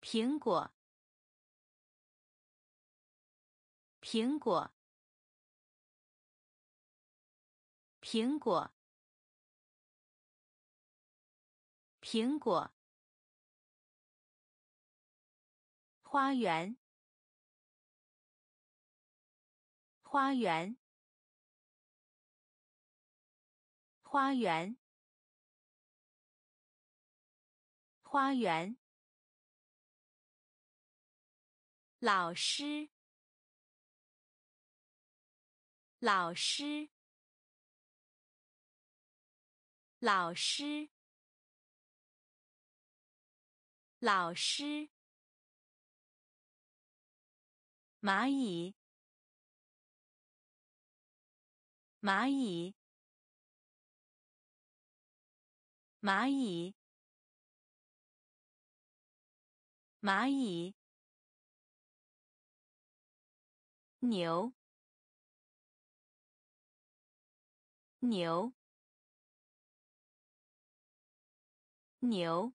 苹果，苹果，苹果，苹果。花园，花园，花园，花园。老师，老师，老师，老师。蚂蚁，蚂蚁，蚂蚁，蚂蚁。牛，牛，牛，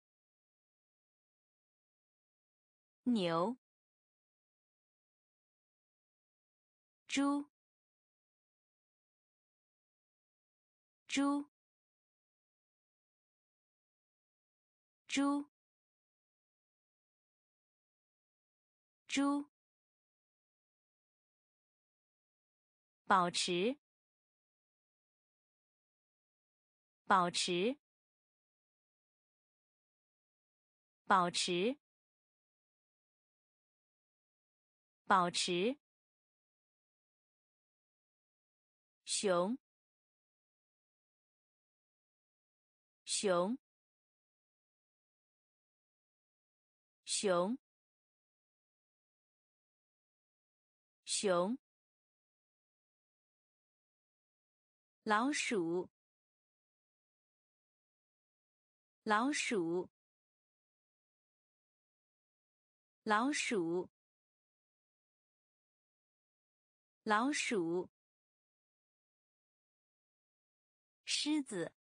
牛。猪，猪，猪，猪。保持，保持，保持，保持。熊，熊，熊，熊。老鼠，老鼠，老鼠，老鼠。狮子，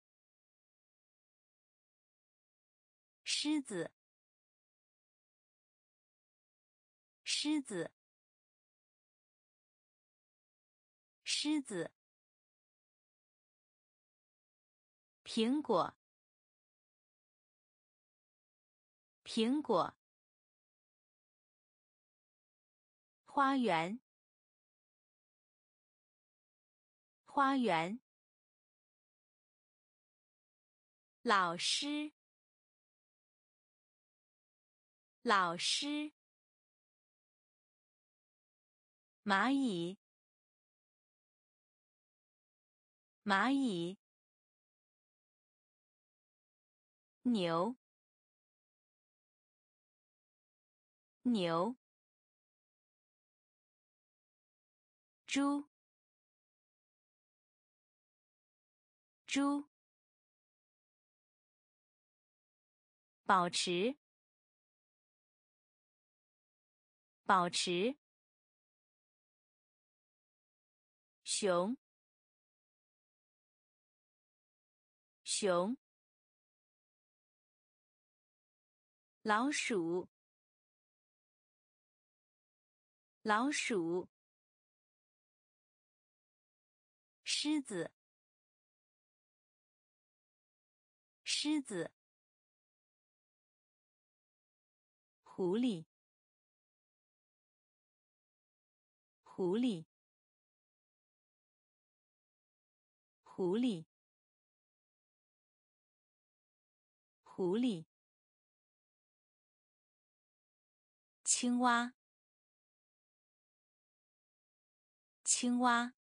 狮子，狮子，狮子。苹果，苹果。花园，花园。老师，老师。蚂蚁，蚂蚁。牛，牛。猪，猪。保持，保持。熊，熊。老鼠，老鼠。狮子，狮子。狐狸，狐狸，狐狸，狐狸。青蛙，青蛙，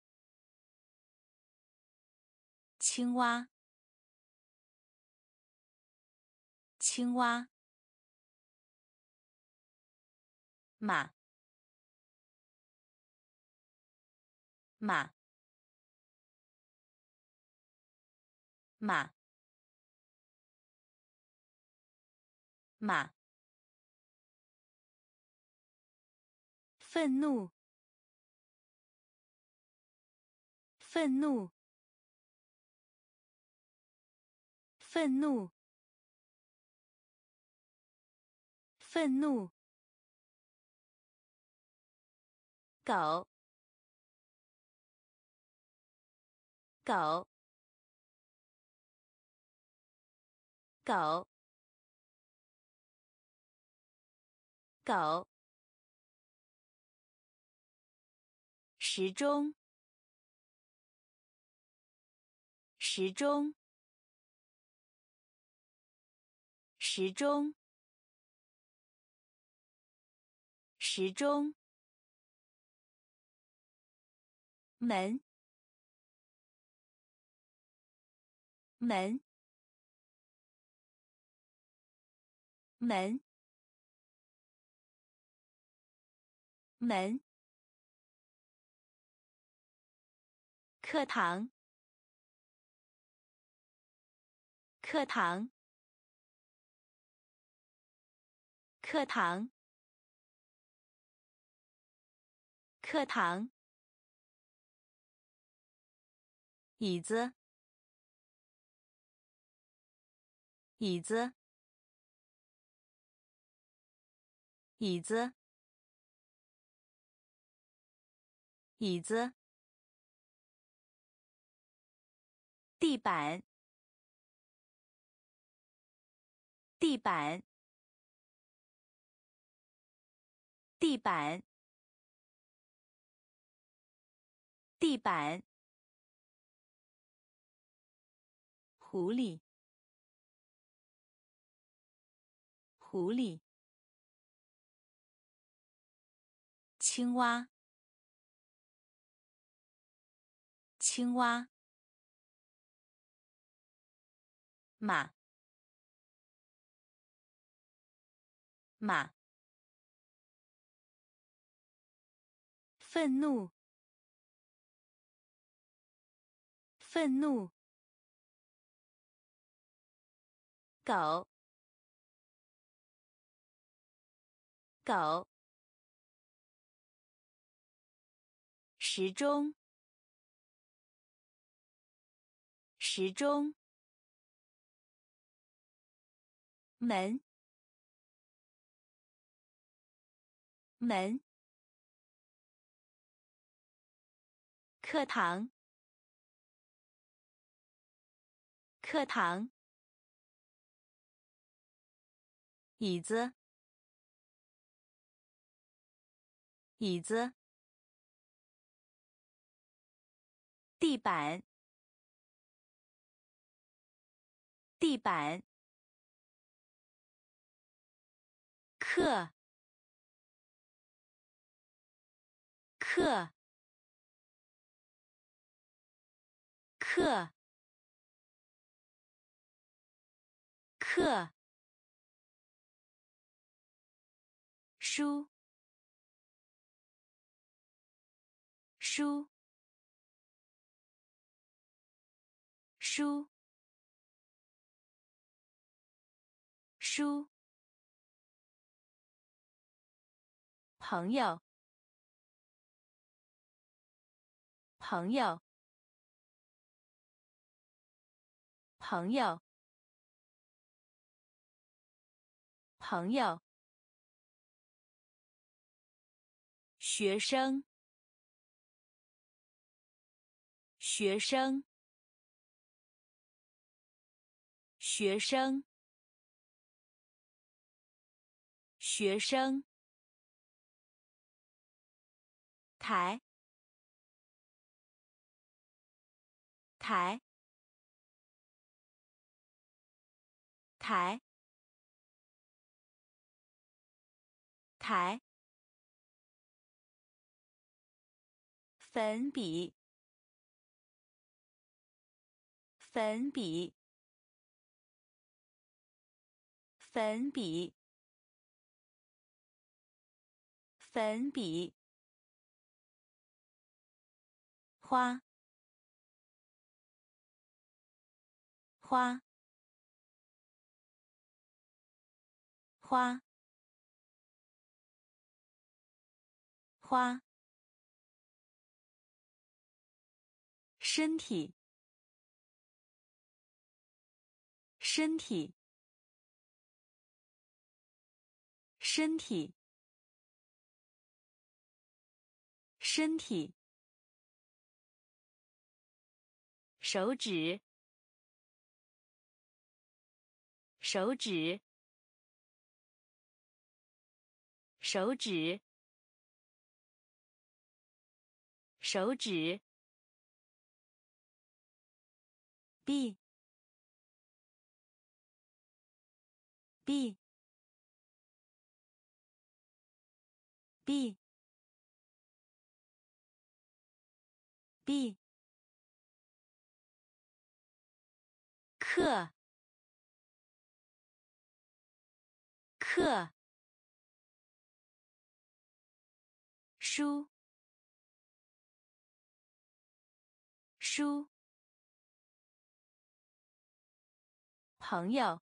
青蛙，青蛙。马，马，马，马。愤怒，愤怒，愤怒， 愤怒，狗，狗，狗，狗，时钟，时钟，时钟，时钟，门，门，门，门，课堂，课堂，课堂，课堂，椅子，椅子，椅子，椅子，地板，地板，地板，地板，狐狸，狐狸，青蛙，青蛙，马，马，愤怒，愤怒，狗，狗，时钟，时钟，门，门，课堂，课堂，椅子，椅子，地板，地板，课，课，课，课，书，书，书，书，朋友，朋友，朋友，朋友，学生，学生，学生，学生，台，台，台，台，粉笔，粉笔，粉笔，粉笔，花，花，花，花，身体，身体， 身体，身体，手指，手指，手指，手指，b b b b 课，课，书，书，朋友，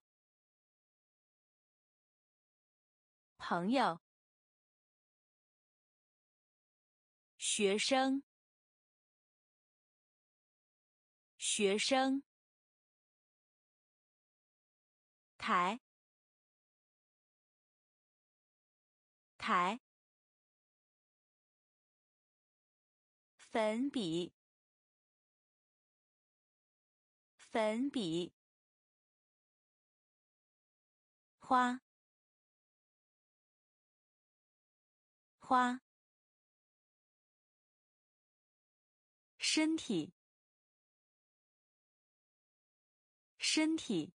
朋友，学生，学生，台，台，粉笔，粉笔，花，花，身体，身体，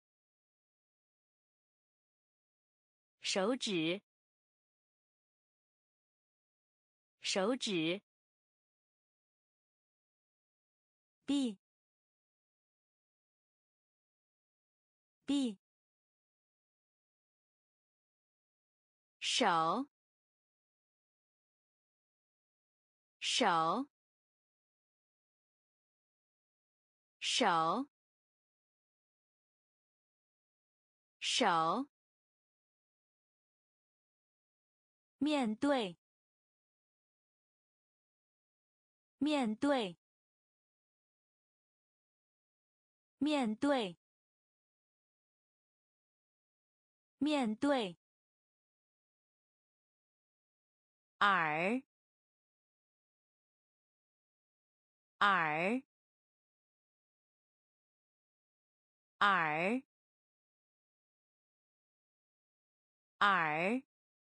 手指，手指，b b 手，手，手，手，面对，面对，面对，面对，耳，耳，耳，耳，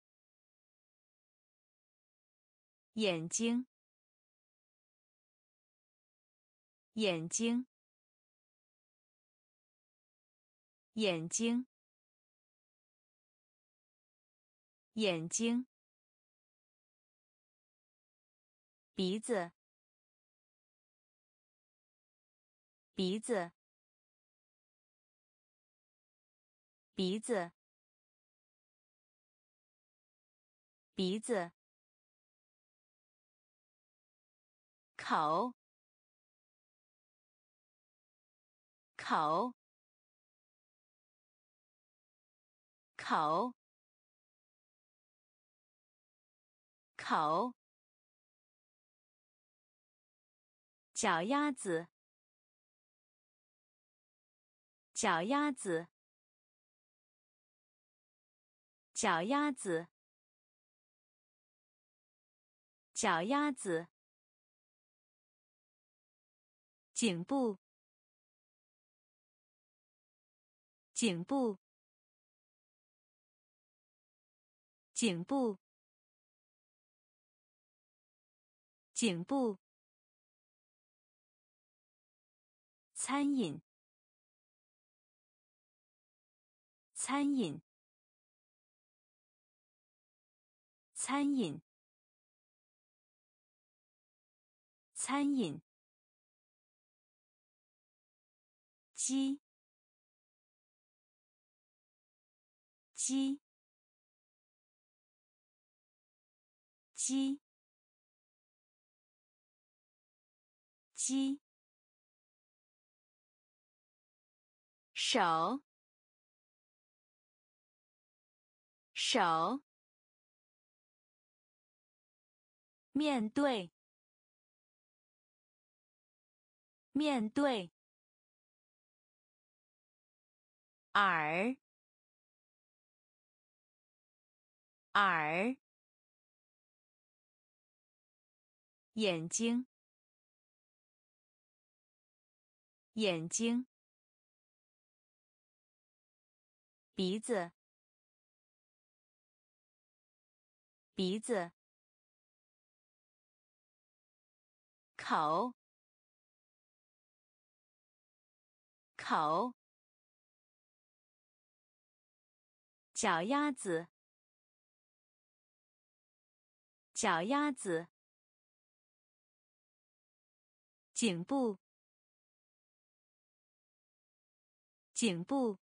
眼睛，眼睛，眼睛，眼睛，鼻子，鼻子，鼻子，鼻子，口，口，口，口，脚丫子，脚丫子，脚丫子，脚丫子，颈部，颈部，颈部，颈部，餐饮，餐饮，餐饮，餐饮，鸡，鸡，鸡，鸡，手，手，面对，面对，耳， 耳，眼睛，眼睛，鼻子，鼻子，口，口，脚丫子，脚丫子，颈部，颈部，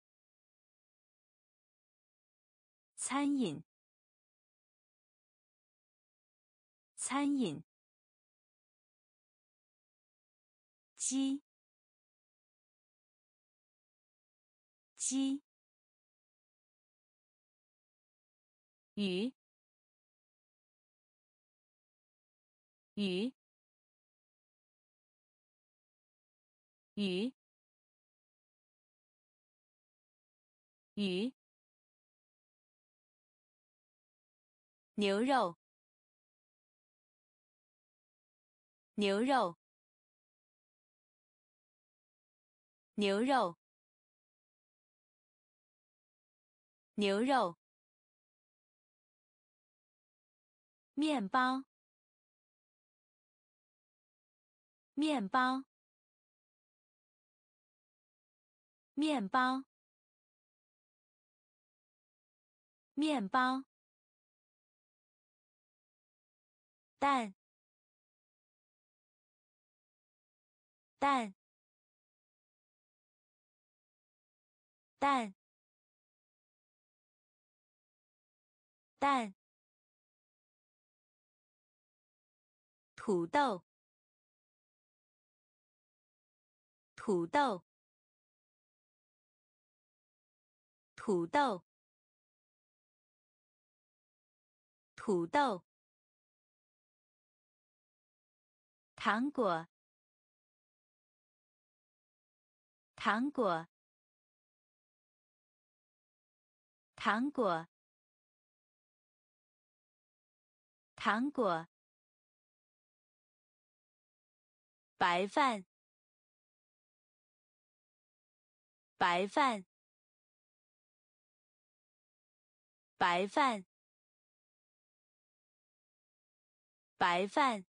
餐饮，餐饮，鸡，鸡，鱼，鱼，鱼，鱼，牛肉，牛肉，牛肉，牛肉，面包，面包，面包，面包，蛋，蛋，蛋，蛋，土豆，土豆，土豆，土豆，糖果，糖果，糖果，糖果，白饭，白饭，白饭，白饭，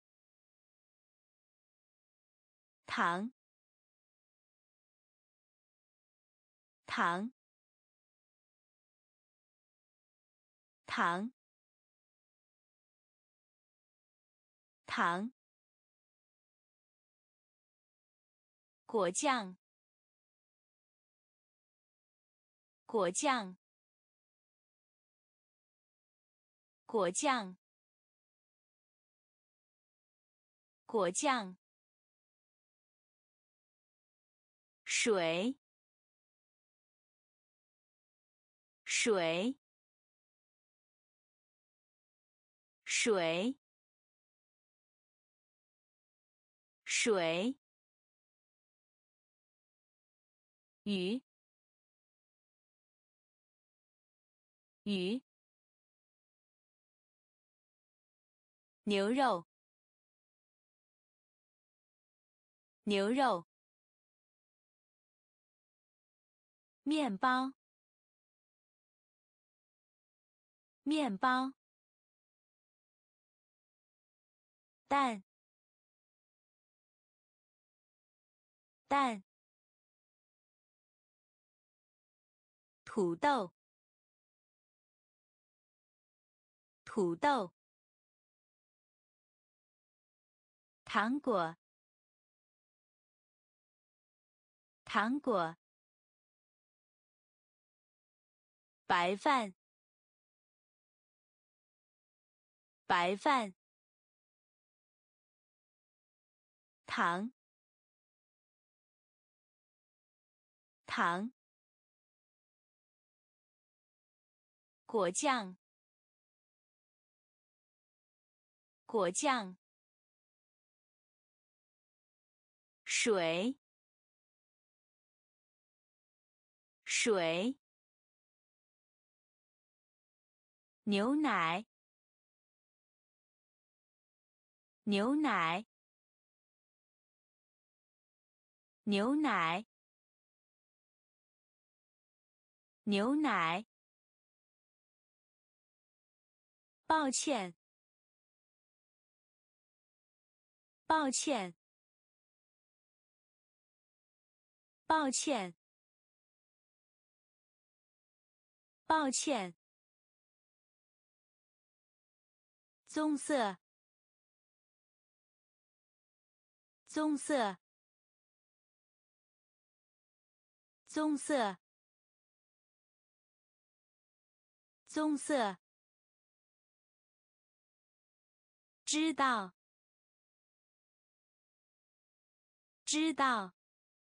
糖，糖，糖，糖，果酱，果酱，果酱，果酱，水，水，水，水，鱼，鱼，牛肉，牛肉，面包，面包，蛋，蛋，土豆，土豆，糖果，糖果，白饭，白饭，糖，糖，果酱，果酱，水，水， 牛奶，牛奶，牛奶，牛奶。抱歉，抱歉，抱歉，抱歉。棕色，棕色，棕色，棕色。知道，知道，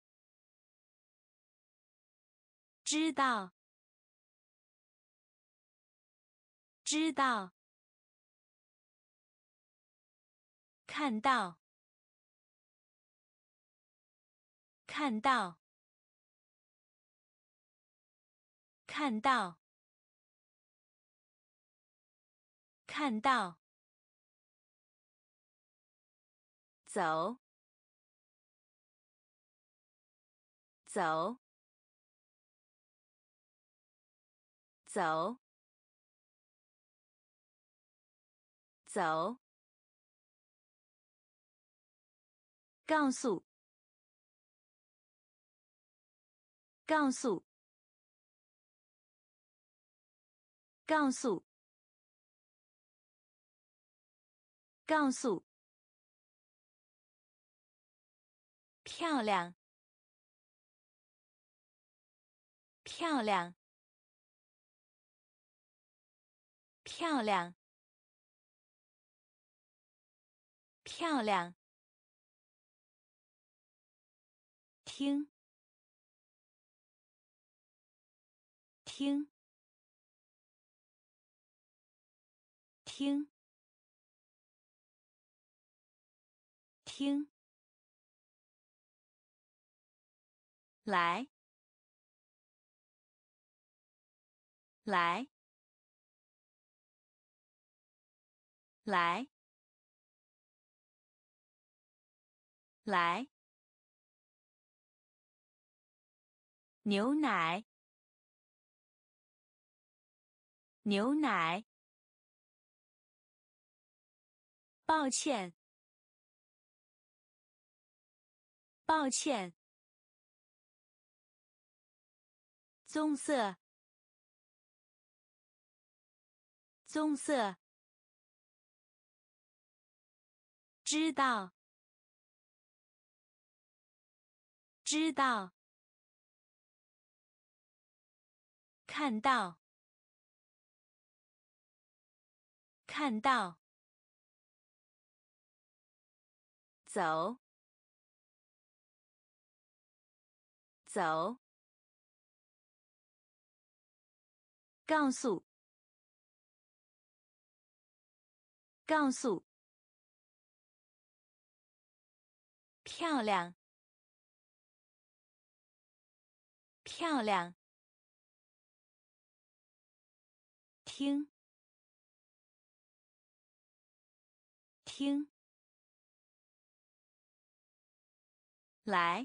知道，知道。看到，看到，看到，看到。走，走，走，走。告诉，告诉，告诉，告诉。漂亮，漂亮，漂亮，漂亮。听，听，听，听。来，来，来，来。牛奶，牛奶。抱歉，抱歉。棕色，棕色。知道，知道。看到，看到。走，走。告诉，告诉。漂亮，漂亮。听，听。来，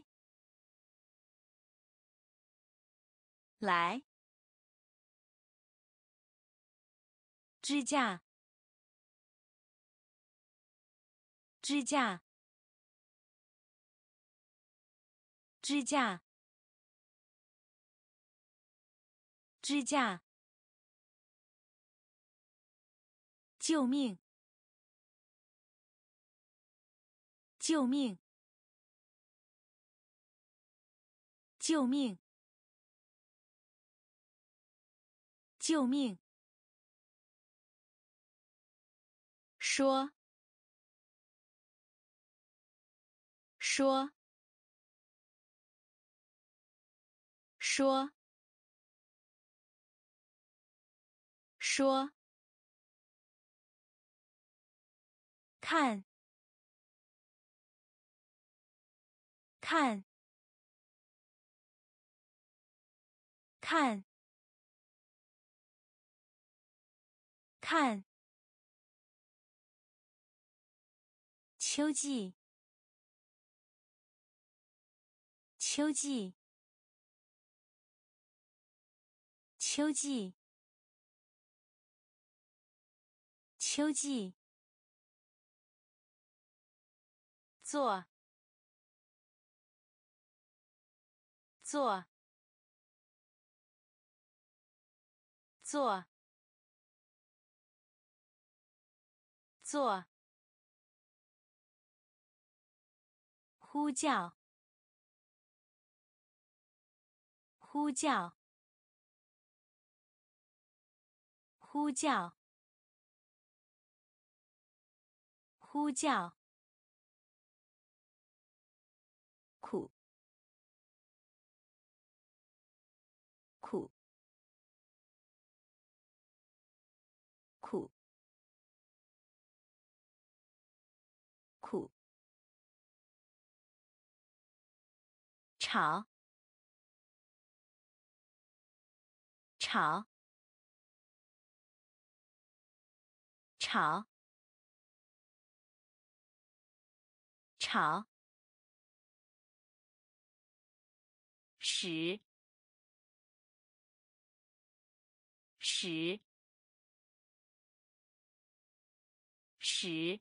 来。支架，支架，支架，支架。救命，救命，救命，救命。说，说，说，说。看，看，看。 看，秋季，秋季，秋季，秋季。做，做，做，做。呼叫，呼叫，呼叫，呼叫。苦，苦，苦，苦。吵，吵，吵，吵。十，十，十，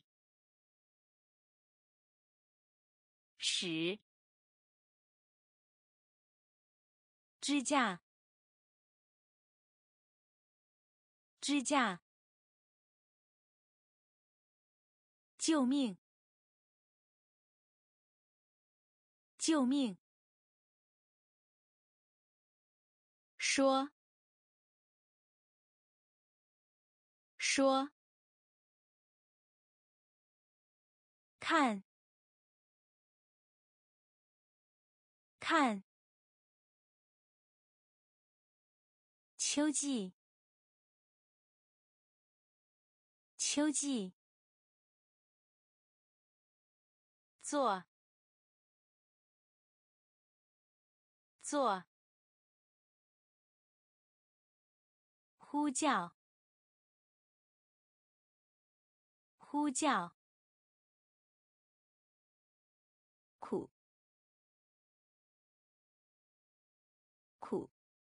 十。支架，支架。救命，救命。说，说。看，看。秋季，秋季。做，做。呼叫，呼叫。苦，苦。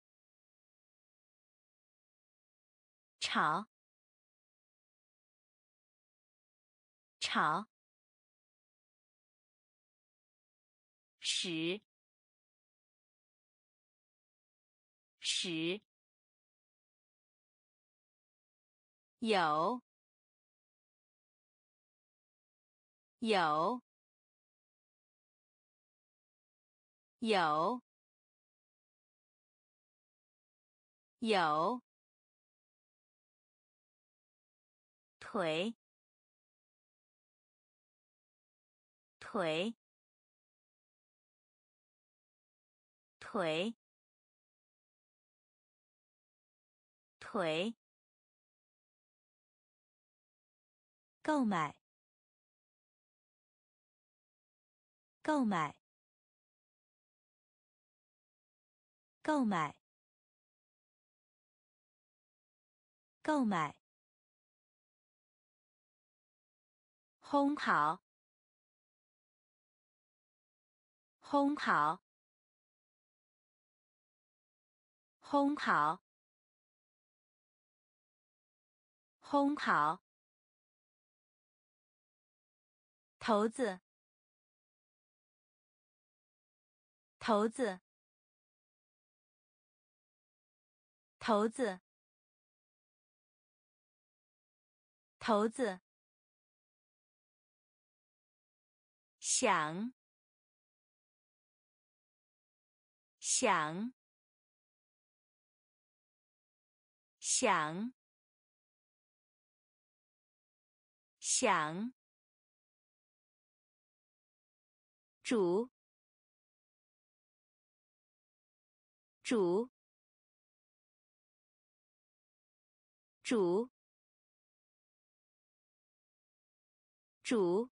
吵，吵。十，十。有，有，有，有。腿，腿，腿，腿。购买，购买，购买，购买。烘烤，烘烤，烘烤，烘烤。头子，头子，头子，头子。想，想，想，想。煮，煮，煮，煮。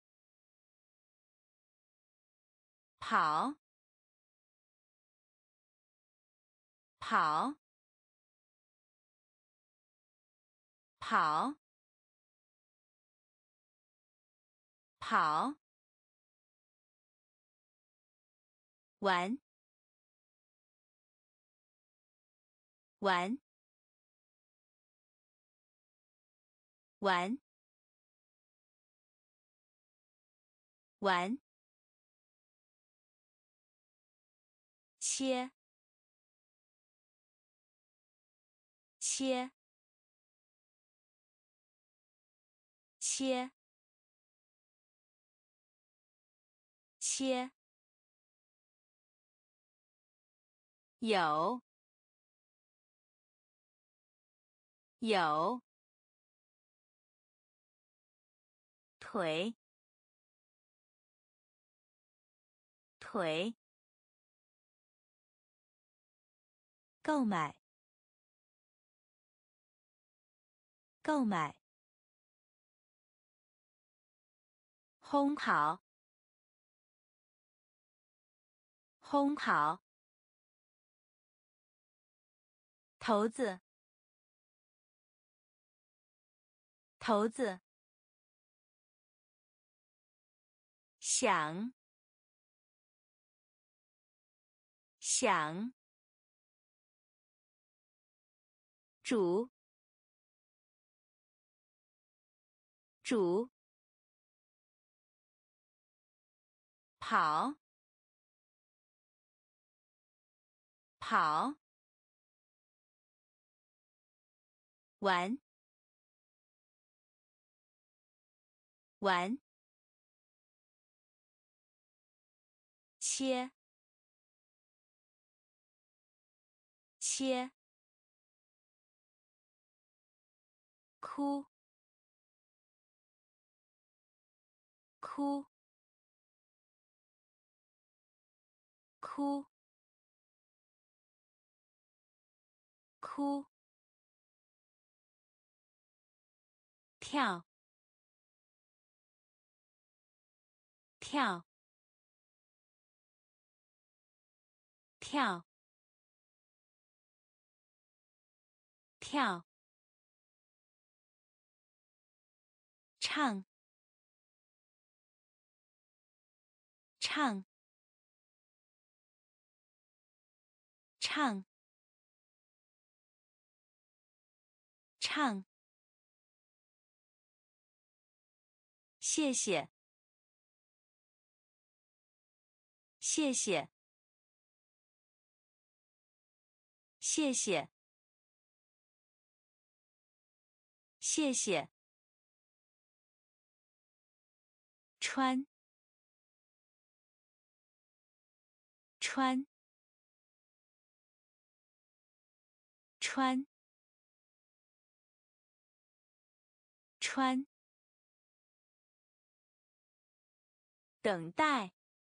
跑，跑， 跑，跑，玩，玩，玩，玩，切，切，切，切，有，有，腿，腿，购买，购买，烘烤，烘烤，骰子，骰子，想，想，煮，煮，跑，跑，玩，玩，切，切，哭，哭，哭，哭，跳，跳，跳，跳，唱，唱，唱，唱，谢谢，谢谢，谢谢，谢谢，穿，穿，穿，穿，等待，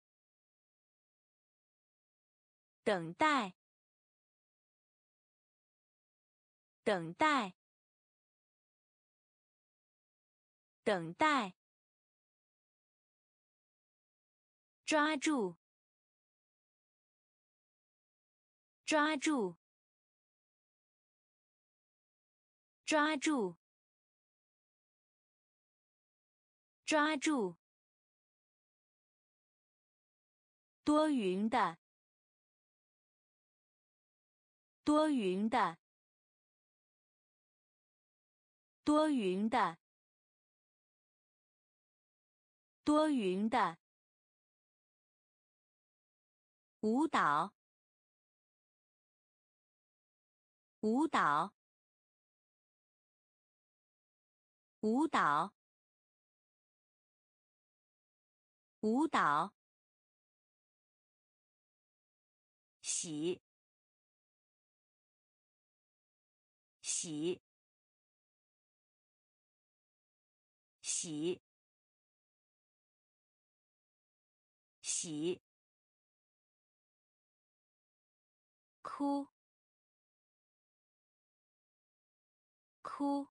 等待，等待，等待，抓住，抓住，抓住，抓住，多云的，多云的，多云的，多云的，舞蹈，舞蹈，舞蹈，舞蹈，洗，洗，洗，洗，哭，哭，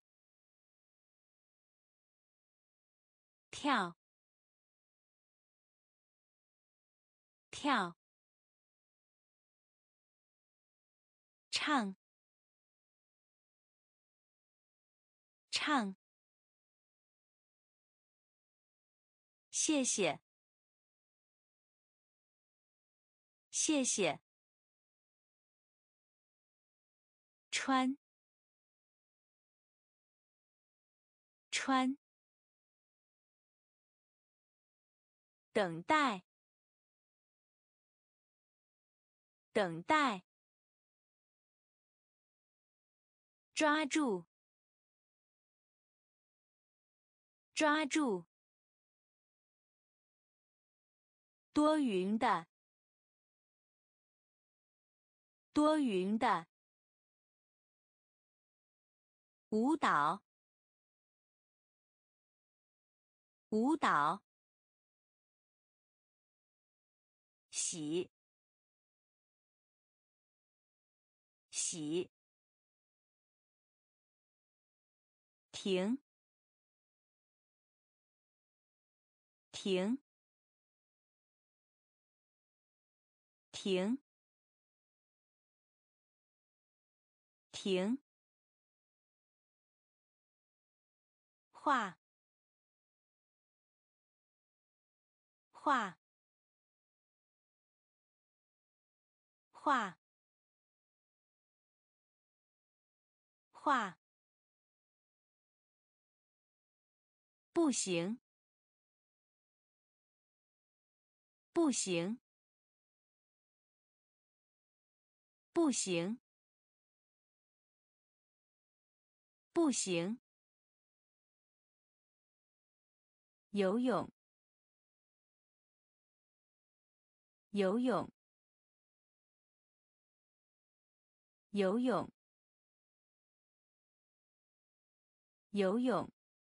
跳，跳，唱， 唱，谢谢，谢谢。穿，穿。等待，等待。抓住，抓住。多云的，多云的。舞蹈，舞蹈。洗，洗。停，停，停，停。画，画，画，画。不行，不行，不行，不行。游泳，游泳，游泳，游泳。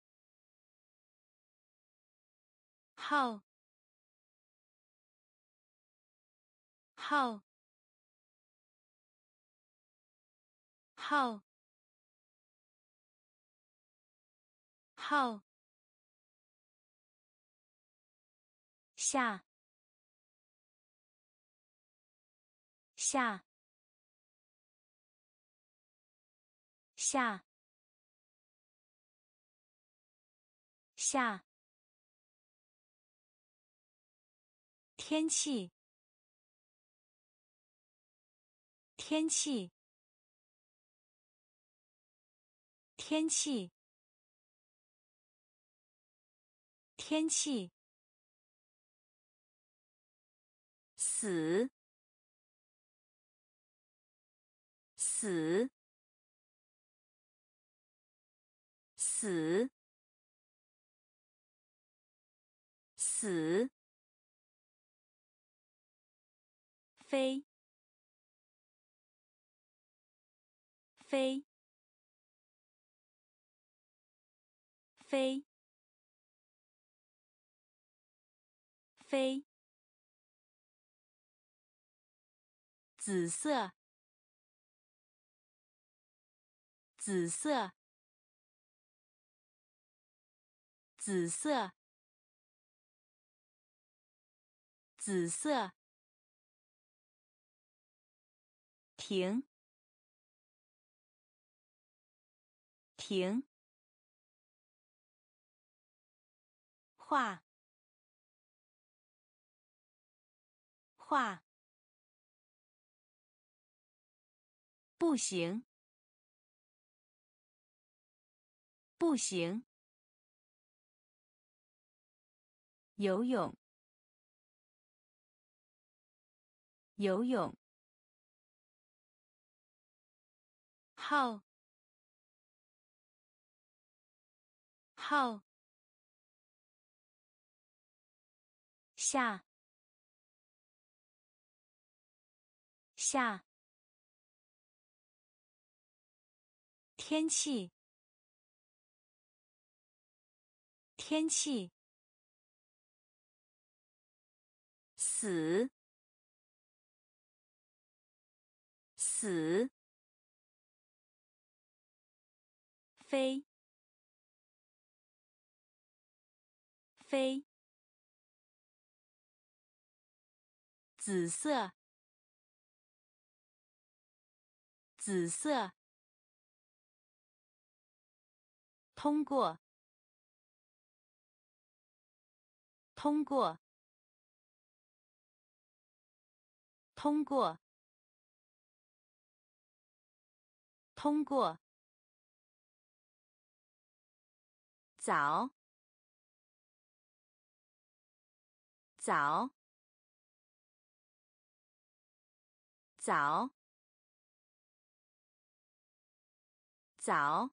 号，号，号，号。下，下，下，下。天气，天气，天气，天气。死，死，死，死。飞，飞，飞，飞。紫色，紫色，紫色，紫色。停，停。画，画。不行，不行。游泳，游泳。号，号。下，下。天气，天气。死，死。飞，飞。紫色，紫色。 通过，通过，通过，通过。早，早，早，早。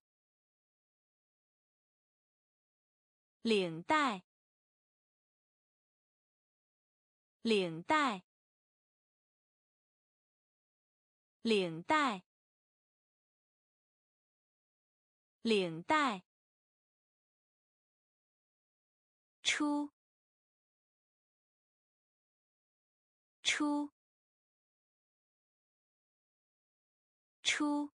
领带，领带，领带，领带。出，出，出，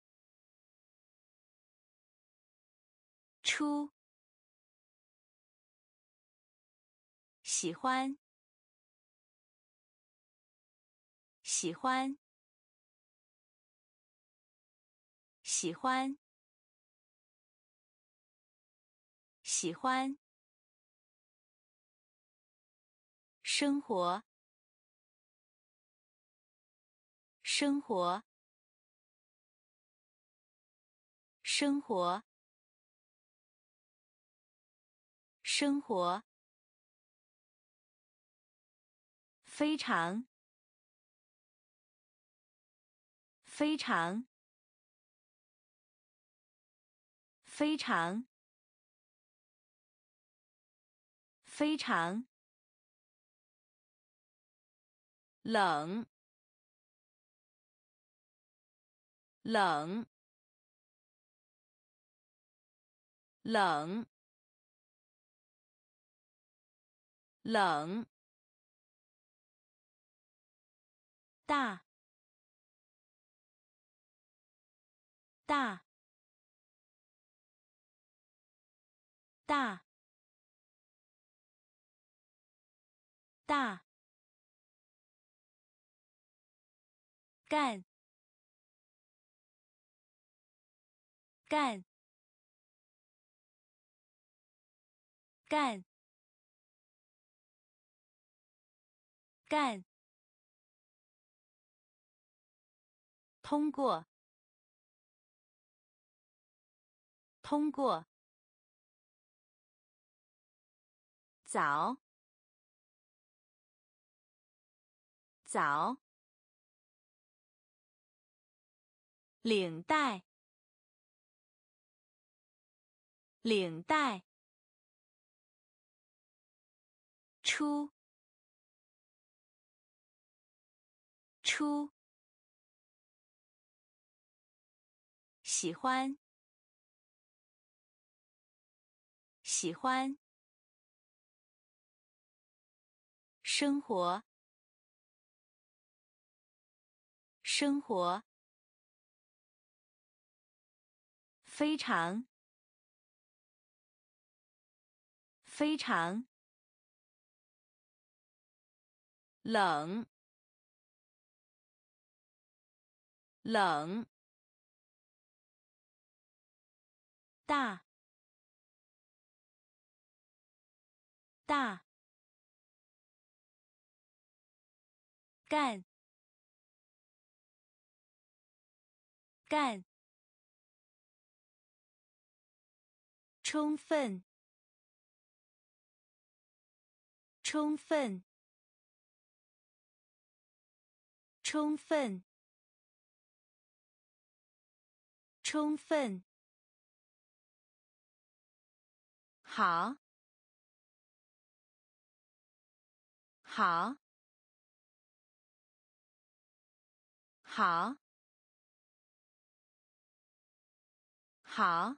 出。喜欢，喜欢，喜欢，喜欢。生活，生活，生活，生活。非常，非常，非常，非常。冷，冷，冷，冷。大，大，大，大。干，干，干，干。通过，通过。早，早。领带，领带。出，出。喜欢，喜欢。生活，生活。非常，非常。冷，冷。大，大。干，干。充分，充分，充分，充分。好，好，好，好。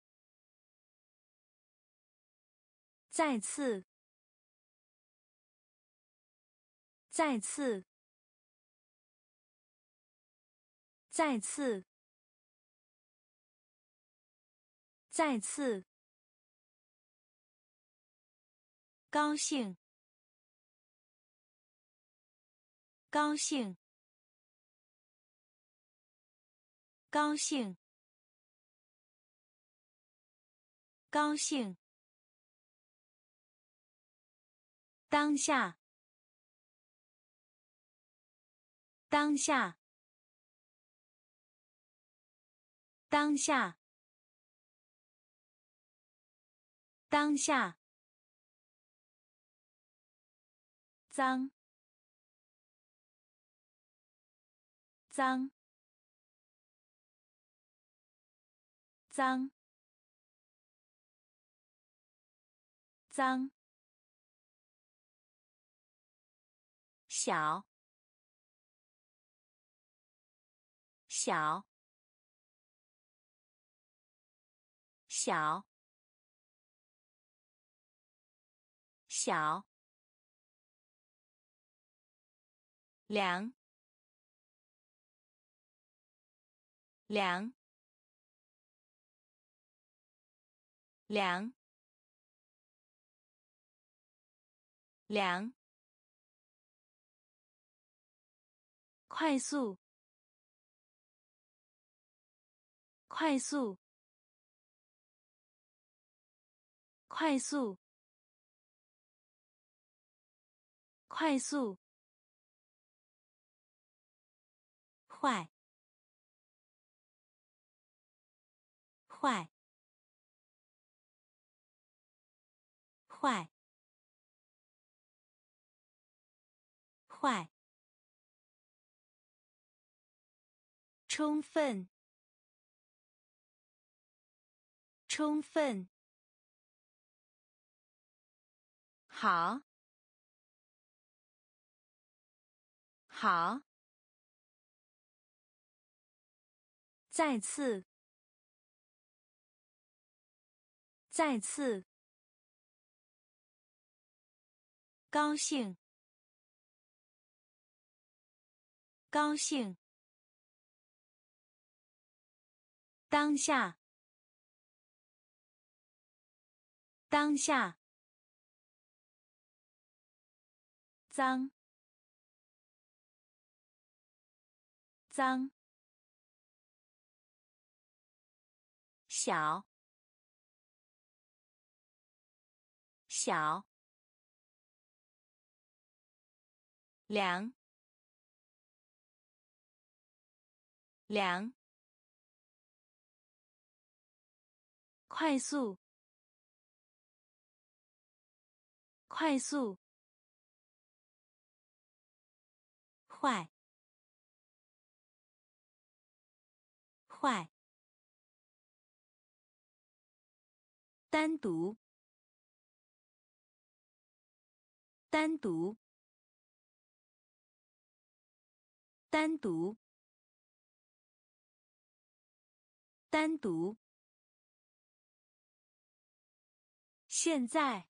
再次，再次，再次，再次。高兴，高兴，高兴， 高兴，当下，当下，当下，当下，脏，脏，脏，脏，小，小，小，小，凉，凉，凉，凉，快速，快速，快速，快速，坏，坏，坏，坏，充分，充分，好，好，再次，再次，高兴，高兴，当下，当下，脏，脏，小，小，凉，凉，快速，快速，坏，坏，单独，单独，单独，单独，现在，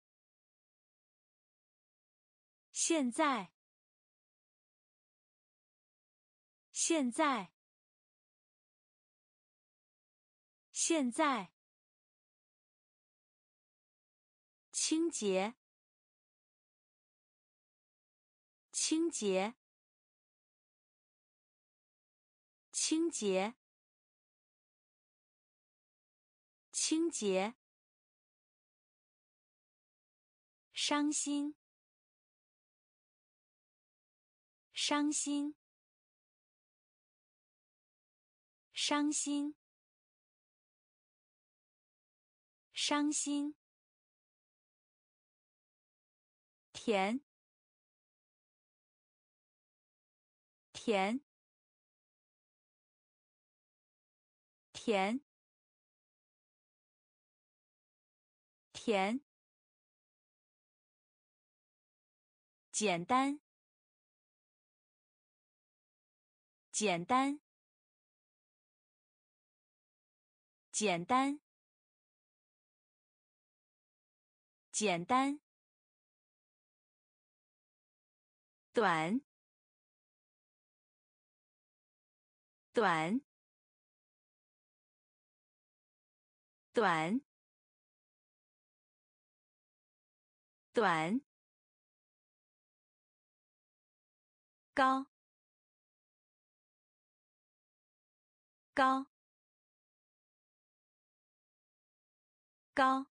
现在，现在，现在，清洁，清洁，清洁，清洁，伤心，伤心，伤心，伤心，甜，甜，甜，甜，简单，简单，简单，简单，短，短，短，短，高，高， 高，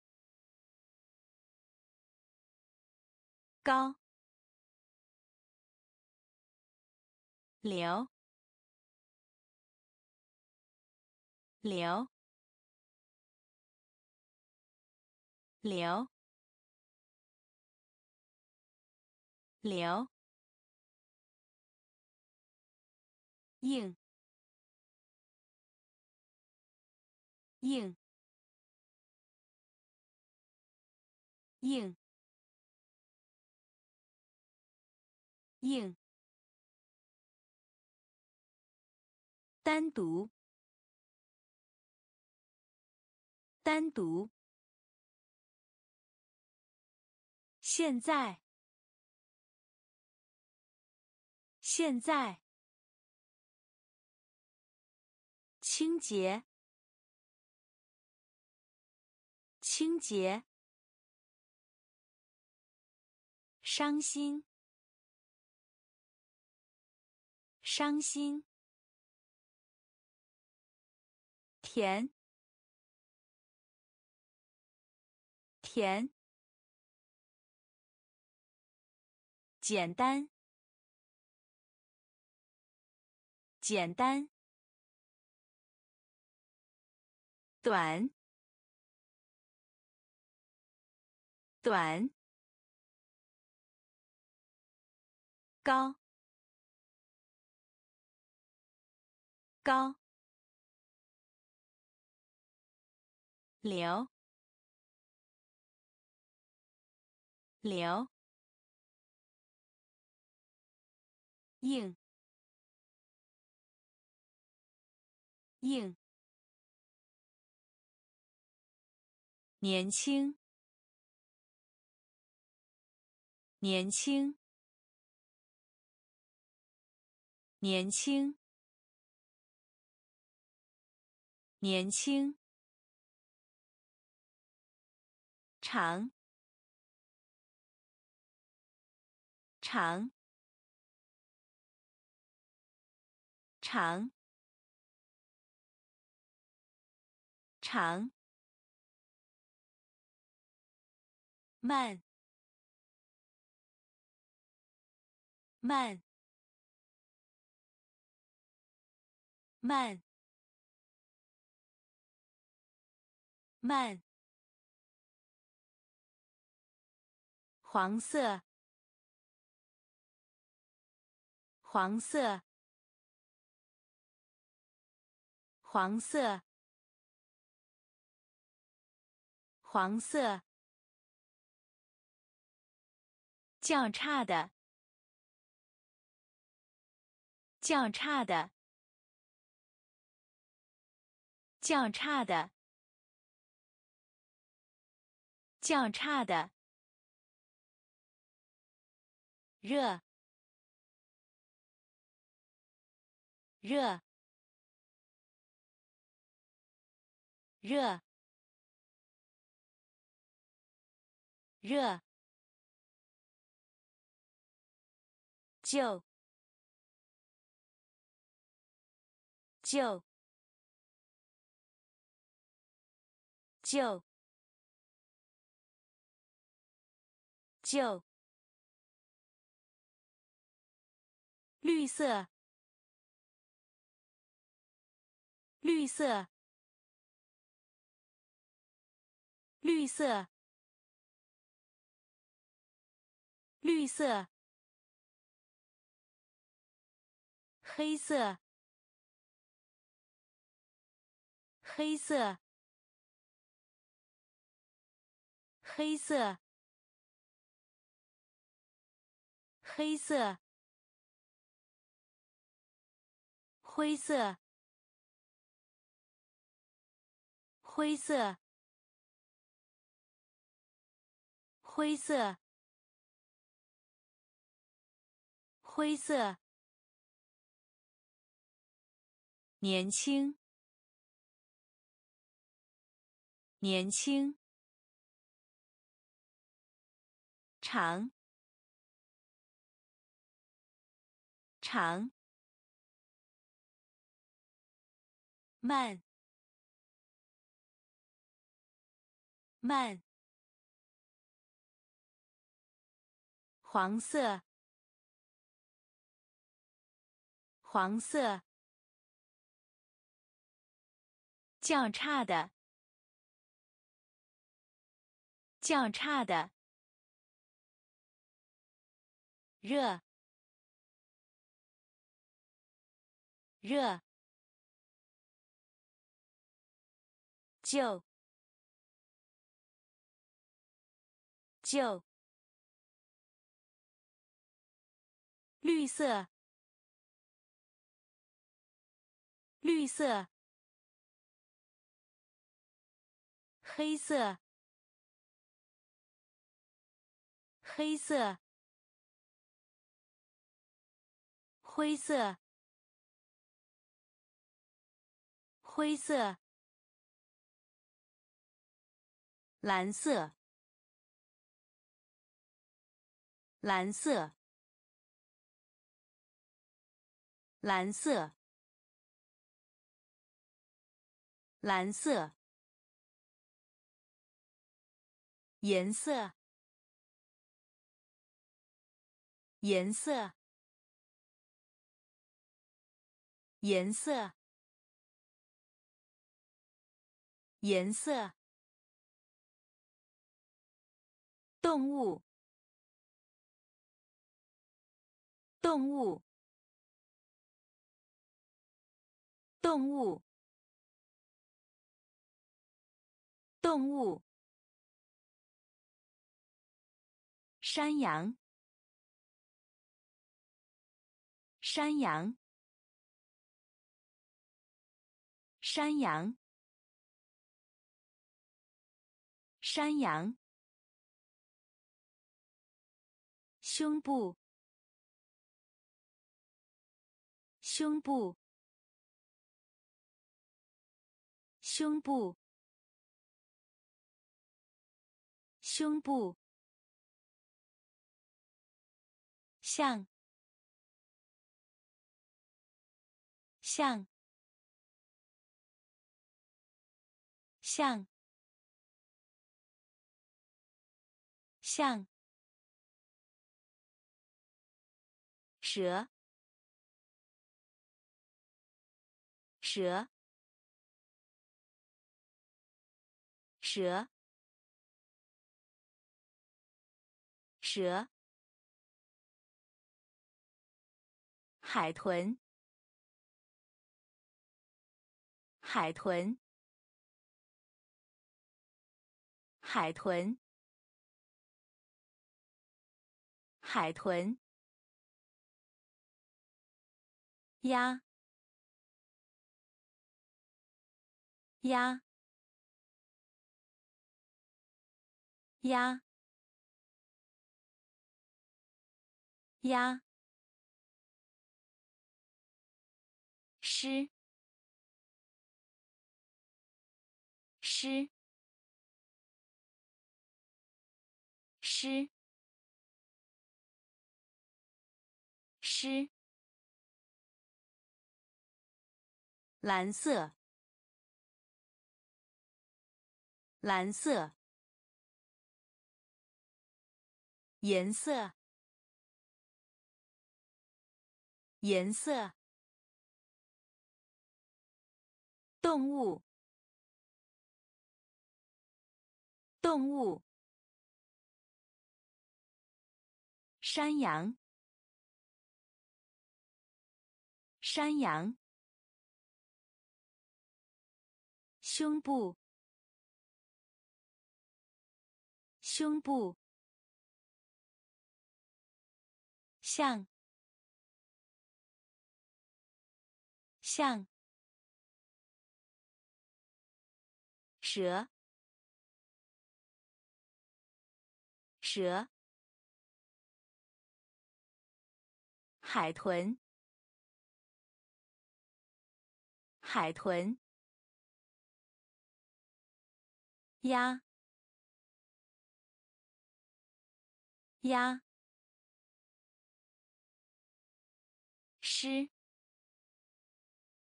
高，流，流，流，流，硬，硬，硬，硬，单独，单独，现在，现在，清洁，清洁，伤心，伤心，甜，甜，简单，简单，短，短，高，高，流，流，硬，硬，年轻，年轻，年轻，年轻，长，长，长，长，慢，慢，慢，慢，黄色，黄色，黄色，黄色，较差的，较差的，较差的，较差的，热，热，热，热，就，就，就，就，绿色，绿色，绿色，绿色，黑色，黑色，黑色，黑色，灰色，灰色，灰色，灰色，年轻，年轻，长，长，慢， 慢，黄色，黄色，较差的，较差的，热，热，就，就，绿色，绿色，黑色，黑色，灰色，灰色，蓝色，蓝色，蓝色，蓝色，颜色，颜色，颜色，颜色，动物，动物，动物，动物，山羊，山羊，山羊，山羊，胸部，胸部，胸部，胸部，像，像，像，像，蛇，蛇，蛇，蛇，海豚，海豚，海豚，海豚，鸭，鸭，鸭，鸭，狮，狮，狮，狮，蓝色，蓝色，颜色，颜色，动物，动物，山羊，山羊，胸部，胸部，像，像，蛇，蛇，海豚，海豚，鸭，鸭，狮，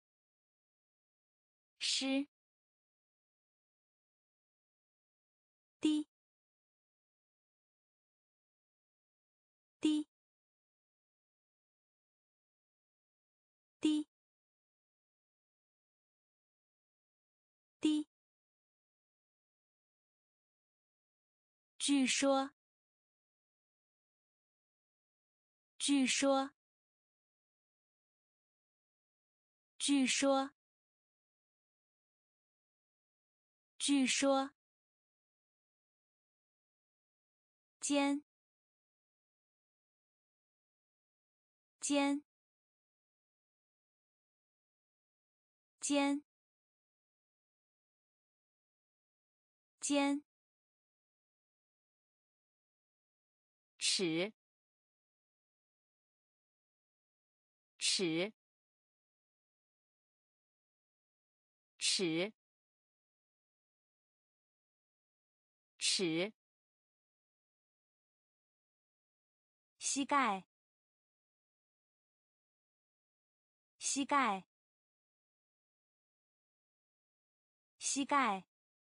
狮， 滴滴滴滴。据说，据说，据说，据说。尖，尖，尖，尖。尺，尺，尺，尺。膝盖，膝盖，膝盖，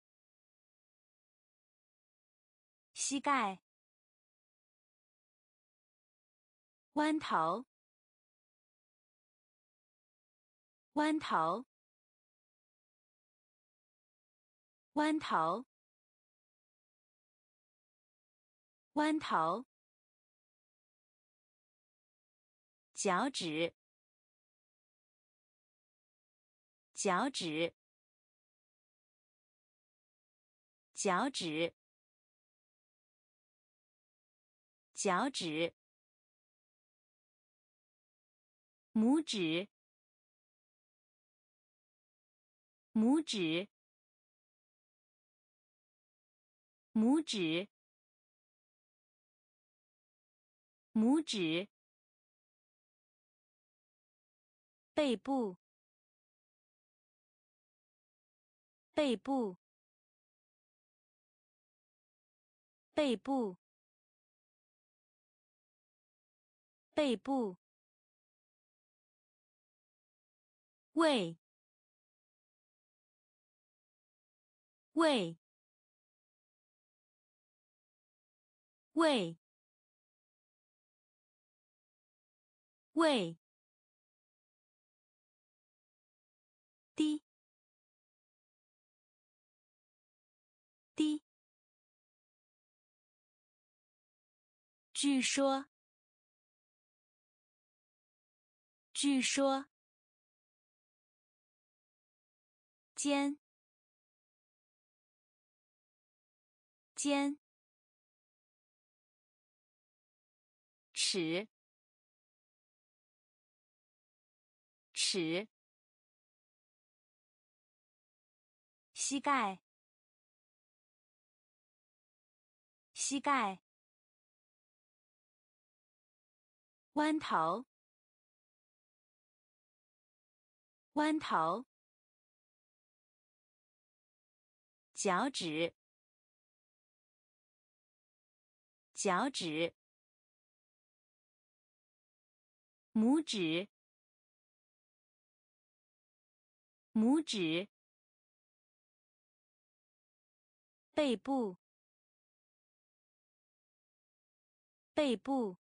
膝盖。弯头，弯头，弯头，弯头。脚趾，脚趾，脚趾，脚趾。拇指，拇指，拇指，拇指。背部，背部，背部，背部。胃，胃，胃，胃。滴滴。据说，据说。尖，尖。尺，尺。膝盖，膝盖。弯头，弯头。脚趾，脚趾。拇指，拇指。背部，背部。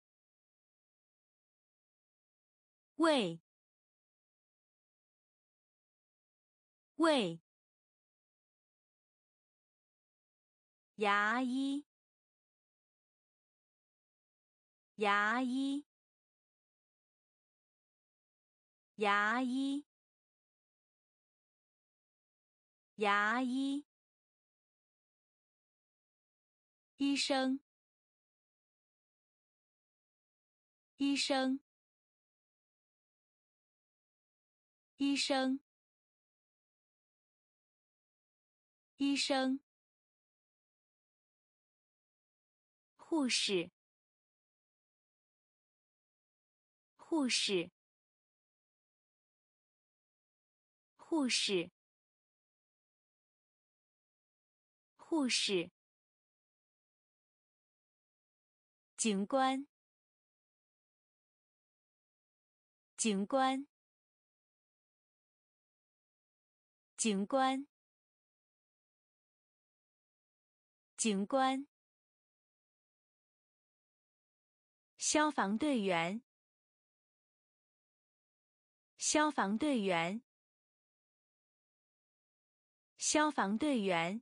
胃，胃。牙医，牙医，牙医，牙医。医生，医生，医生，医生。护士，护士，护士，护士。警官，警官，警官， 警官，消防队员，消防队员，消防队员，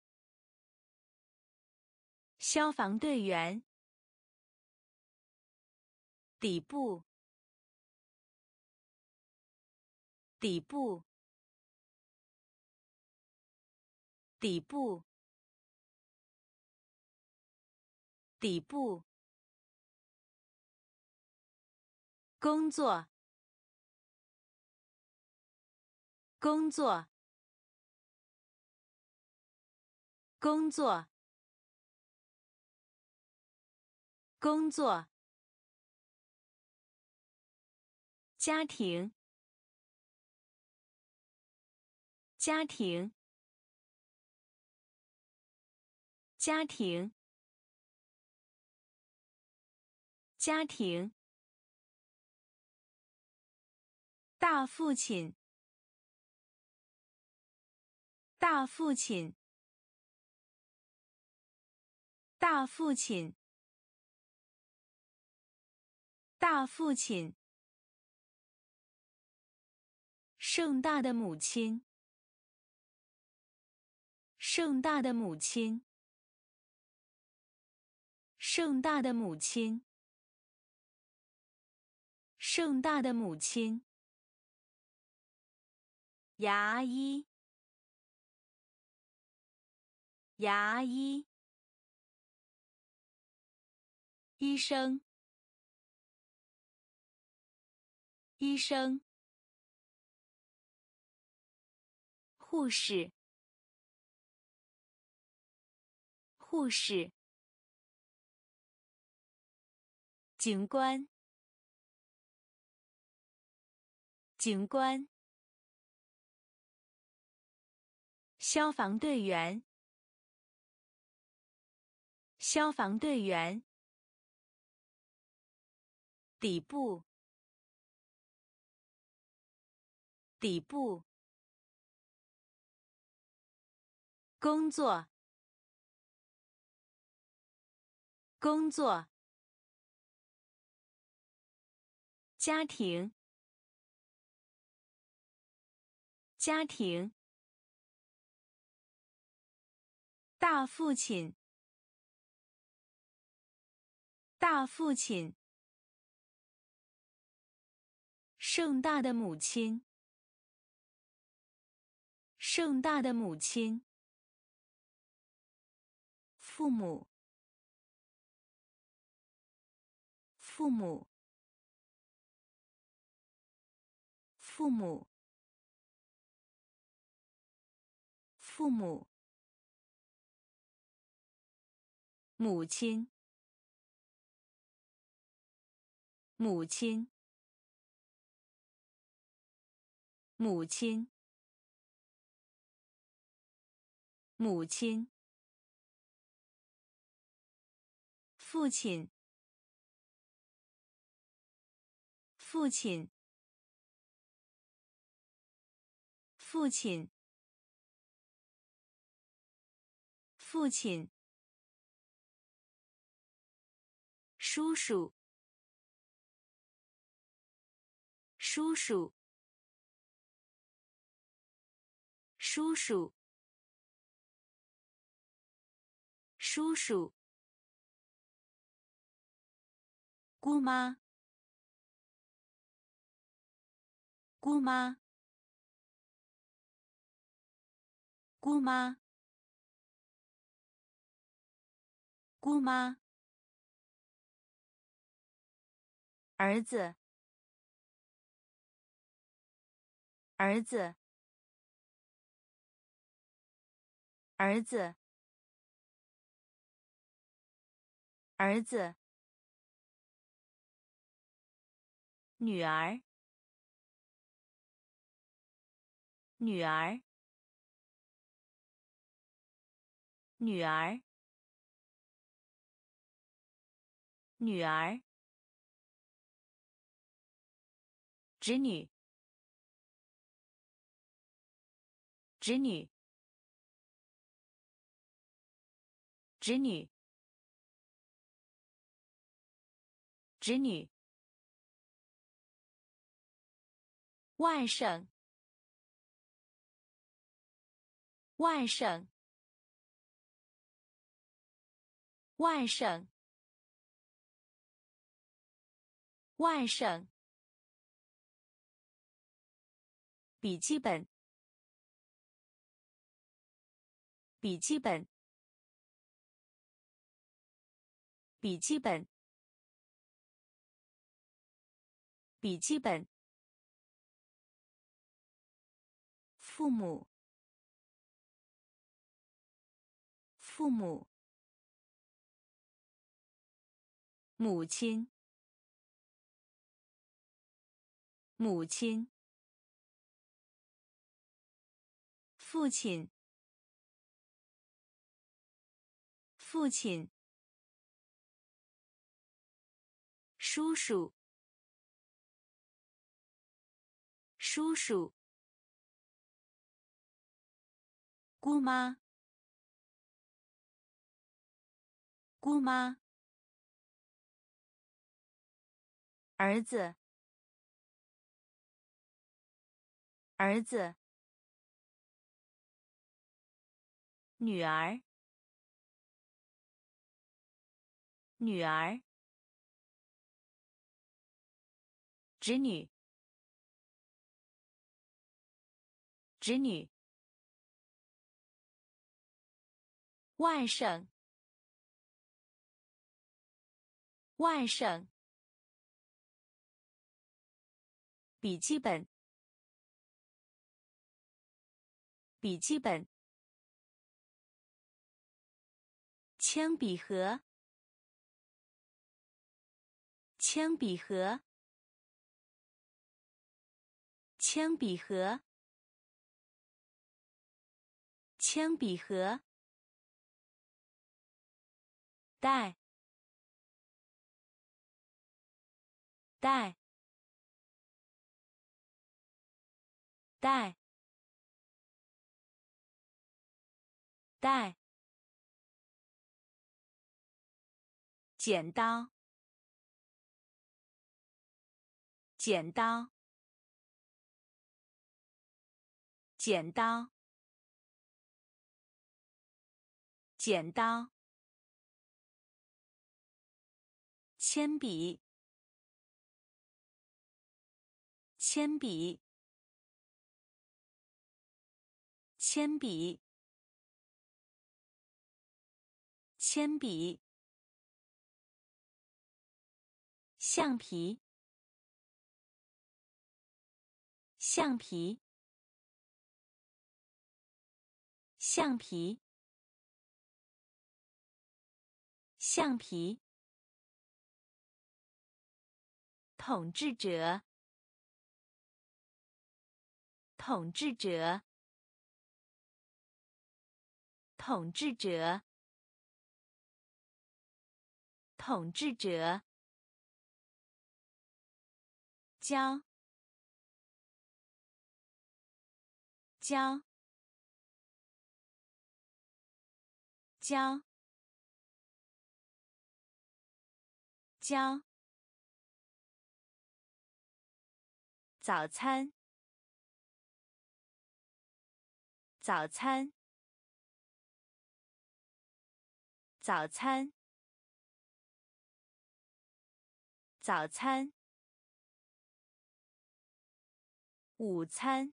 消防队员，底部，底部，底部，底部，工作，工作，工作，工作，家庭，家庭，家庭，家庭，大父亲，大父亲，大父亲，大父亲，盛大的母亲，盛大的母亲，盛大的母亲，盛大的母亲，牙医，牙医，医生，医生，护士，护士，警官，警官，消防队员，消防队员，底部，底部，工作，工作，家庭，家庭，大父亲，大父亲，盛大的母亲，盛大的母亲，父母，父母，父母，父母，母亲，母亲，母亲，母亲，父亲，父亲，父亲，父亲，叔叔，叔叔，叔叔，叔叔，姑妈，姑妈，姑妈，姑妈，儿子，儿子，儿子，儿子，女儿，女儿，女儿，女儿，侄女，侄女， 侄女，侄女，外甥，外甥，外甥，外甥，笔记本，笔记本，笔记本，笔记本，父母，父母，母亲，母亲，父亲，父亲，叔叔，叔叔，姑妈，姑妈，儿子，儿子，女儿，女儿，侄女，侄女，外甥，外甥，笔记本，笔记本，铅笔盒，铅笔盒，铅笔盒，铅笔盒，带，带，带，带，剪刀，剪刀，剪刀，剪刀，铅笔，铅笔，铅笔，铅笔，橡皮，橡皮，橡皮，橡皮，统治者，统治者，统治者，统治者，教，教，教，教，早餐，早餐，早餐，早餐，午餐，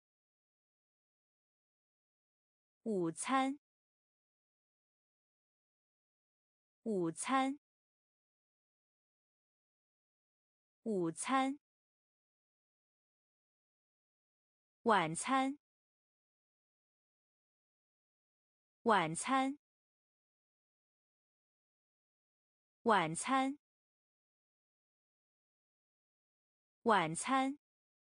午餐，午餐，午餐，晚餐，晚餐，晚餐，晚餐，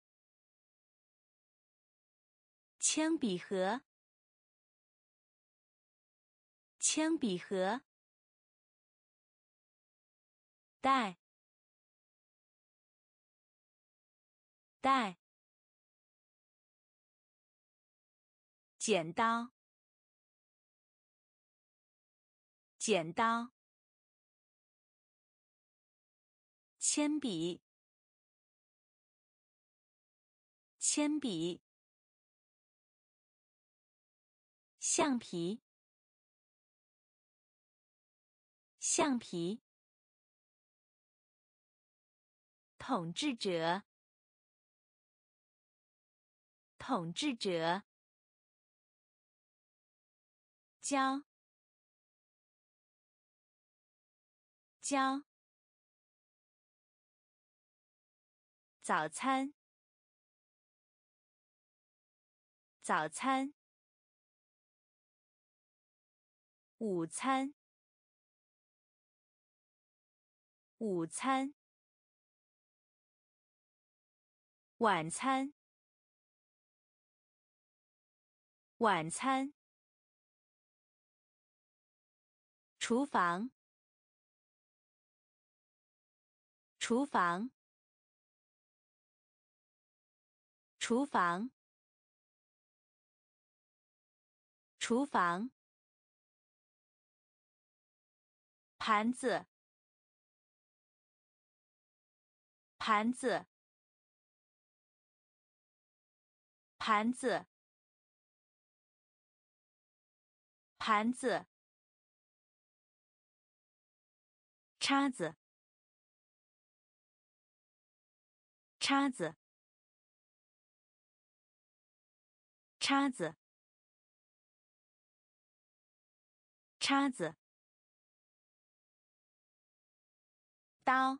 铅笔盒，铅笔盒，带，带，剪刀， 剪刀，铅笔，铅笔，橡皮，橡皮，统治者，统治者，教，教，早餐，早餐，午餐，午餐，晚餐，晚餐，厨房，厨房，厨房，厨房，盘子，盘子，盘子，盘子，叉子，叉子，叉子，叉子，刀，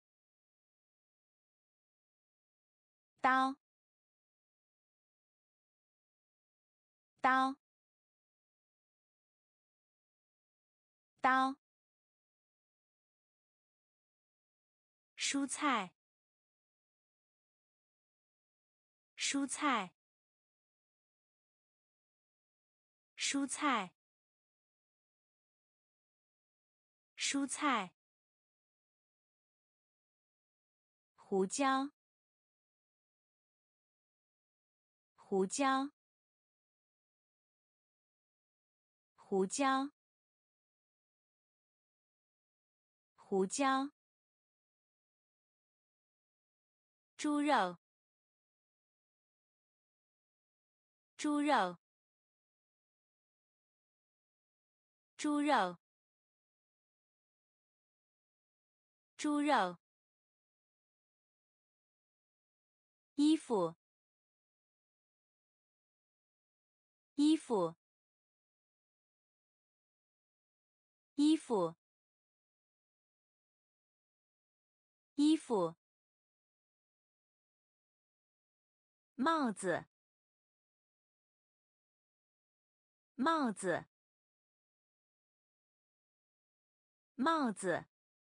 刀，刀，刀，蔬菜，蔬菜，蔬菜，蔬菜，胡椒，胡椒，胡椒，胡椒，猪肉，猪肉，猪肉，猪肉，衣服，衣服，衣服，衣服，帽子，帽子，帽子，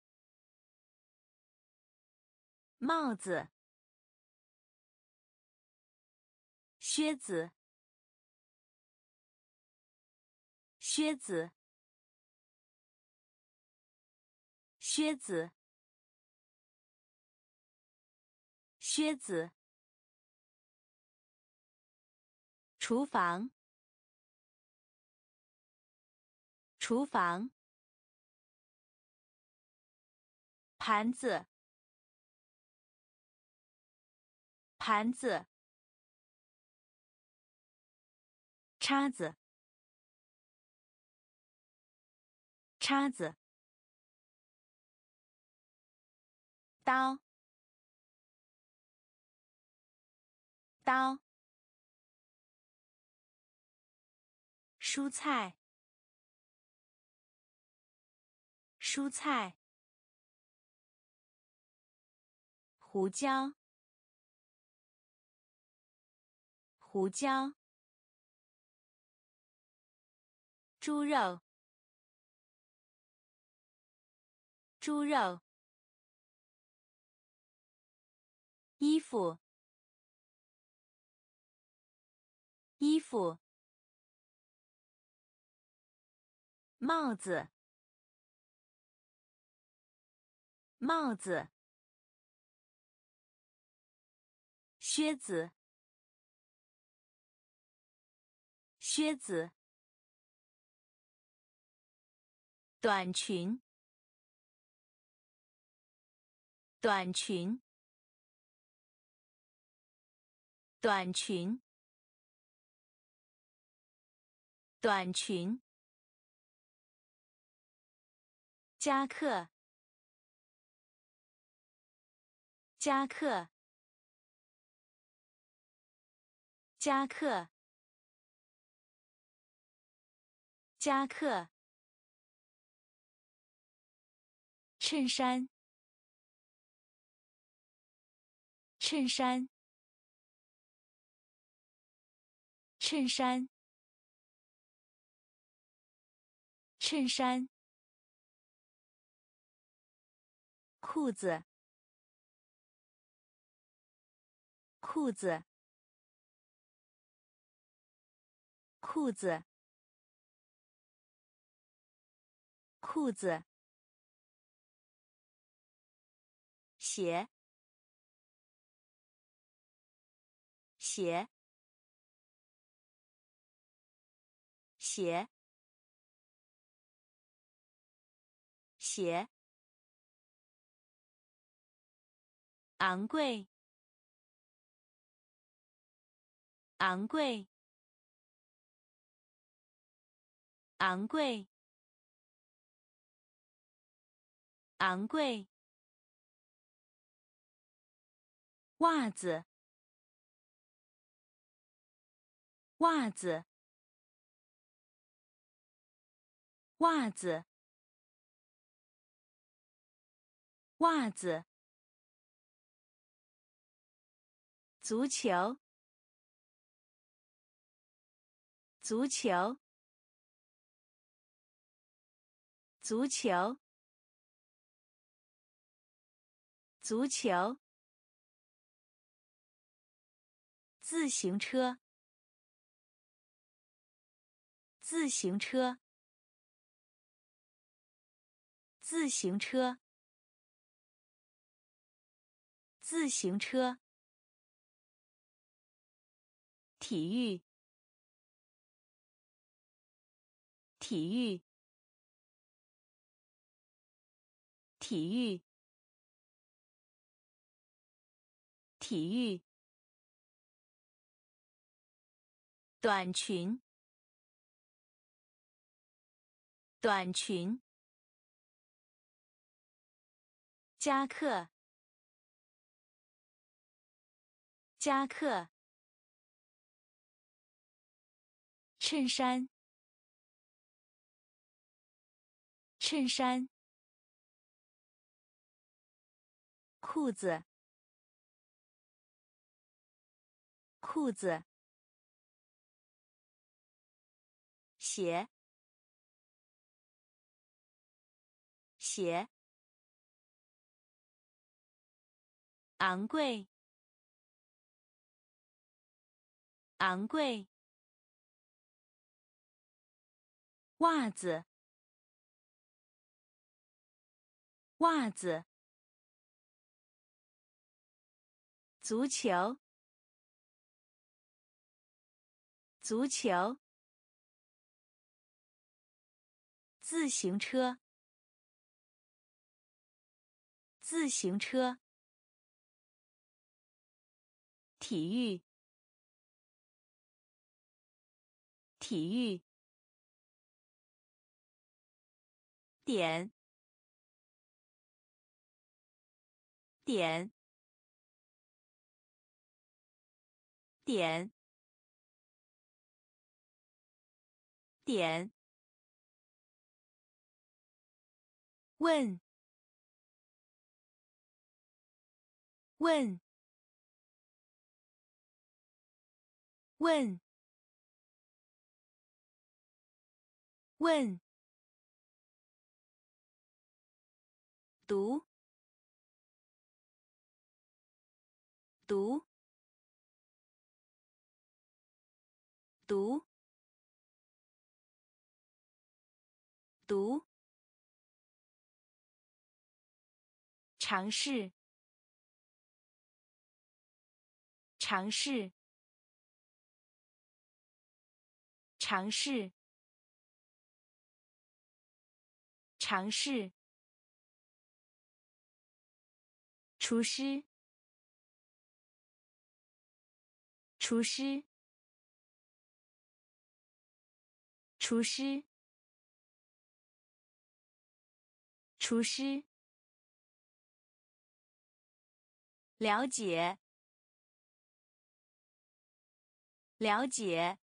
帽子，靴子，靴子，靴子，靴子，厨房，厨房，盘子，盘子，叉子，叉子，刀，刀，蔬菜，蔬菜，胡椒，胡椒，猪肉，猪肉，衣服，衣服，帽子，帽子，靴子，靴子， 短裙，短裙，短裙，短裙。夹克，夹克，夹克，夹克。衬衫，衬衫，衬衫，衬衫。裤子，裤子，裤子，裤子。鞋，鞋，鞋，鞋。昂贵，昂贵，昂贵，昂贵。袜子，袜子，袜子，袜子。足球，足球，足球，足球。自行车，自行车，自行车，自行车。体育，体育，体育，体育。短裙，短裙。夹克，夹克。衬衫，衬衫。裤子，裤子。鞋，鞋。昂贵，昂贵。袜子，袜子。足球，足球。自行车，自行车。体育，体育。点，点，点，点。问，问，问，问。读，读，读，读。尝试，尝试，尝试， 尝试，厨师，厨师，厨师，厨师，了解，了解，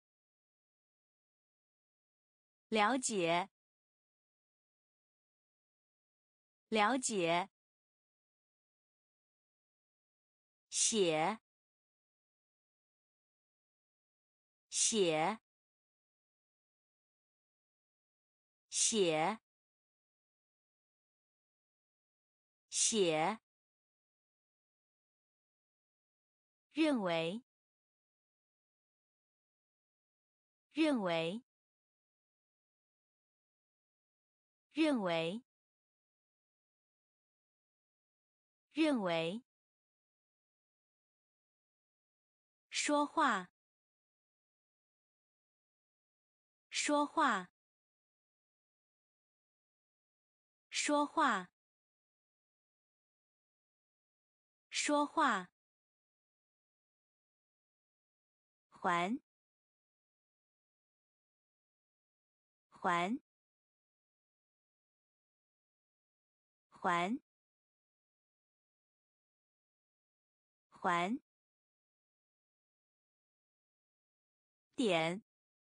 了解，了解，写，写，写，写，认为，认为，认为，认为，说话，说话，说话，说话，还，还，还，还，点，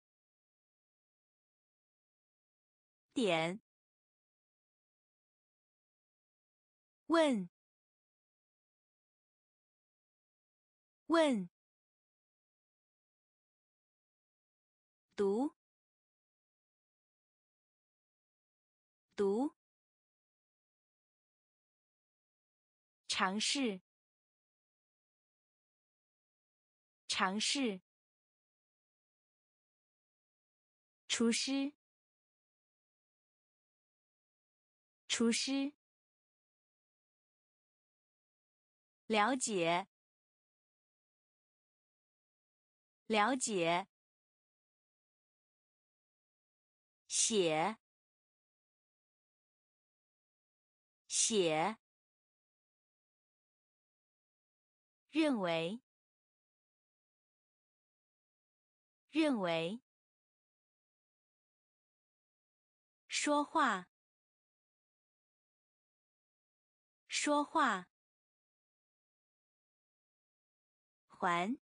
点，问，问，读，读，尝试，尝试，厨师，厨师，了解，了解，写，写，认为，认为，说话，说话，还，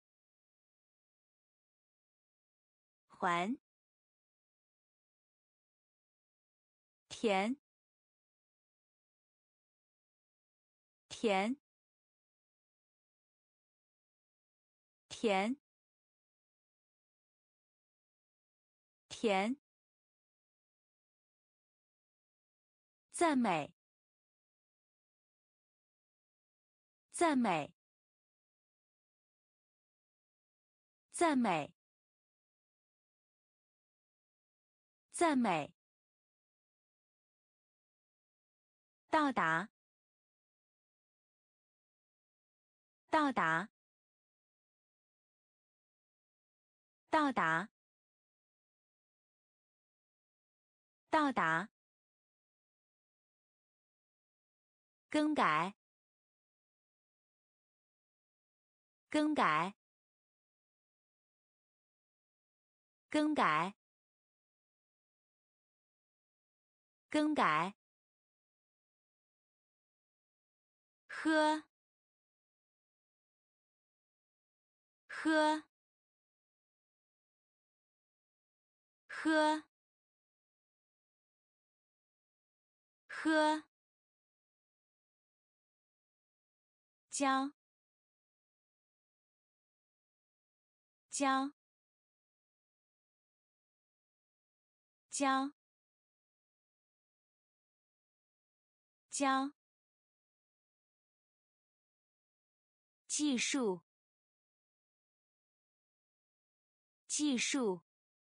还，填，填，填，填，赞美，赞美，赞美，赞美，到达，到达，到达，到达，更改，更改，更改，更改，喝，喝，喝，喝，教，教，教，教，技术，技术，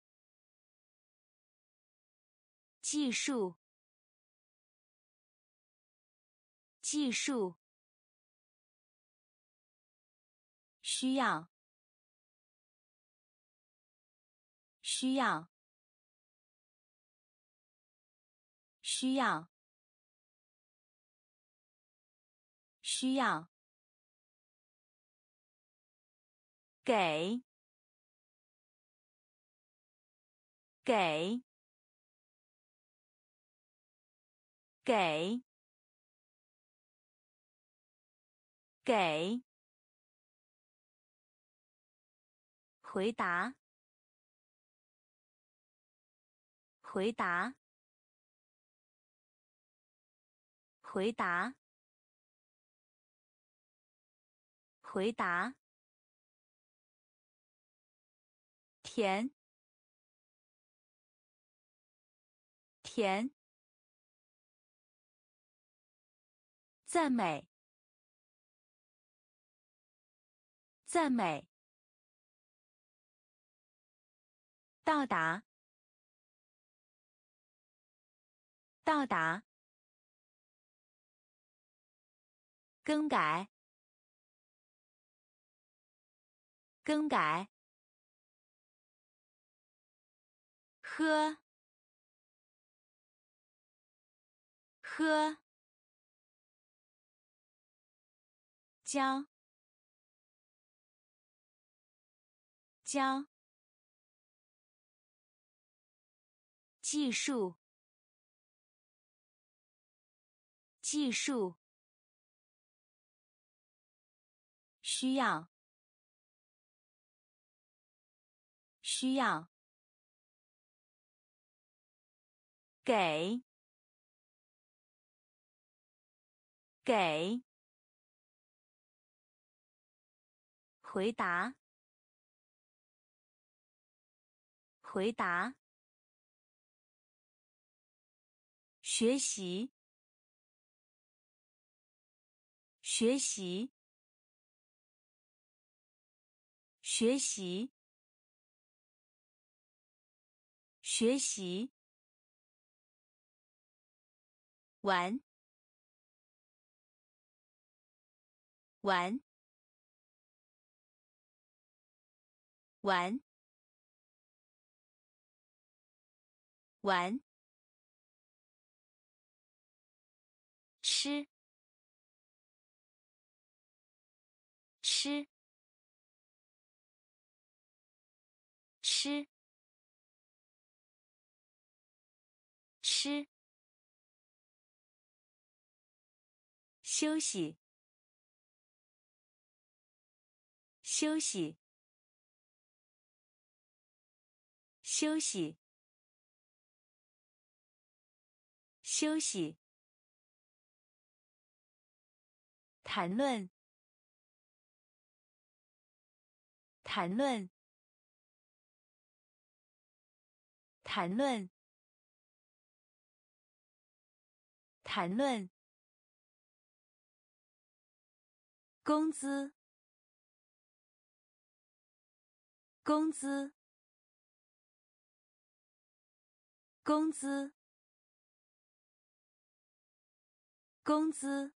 技术，技术，需要，需要， 需要，需要，给，给，给，给，回答，回答，回答，回答，甜，甜，赞美，赞美，到达，到达，更改，更改，喝，喝，教，教，技术，技术，需要，需要，给，给，回答，回答，学习，学习，学习，学习，玩，玩，玩，玩，吃，吃，吃，吃，休息，休息，休息，休息，谈论，谈论，谈论，谈论，工资，工资，工资，工资，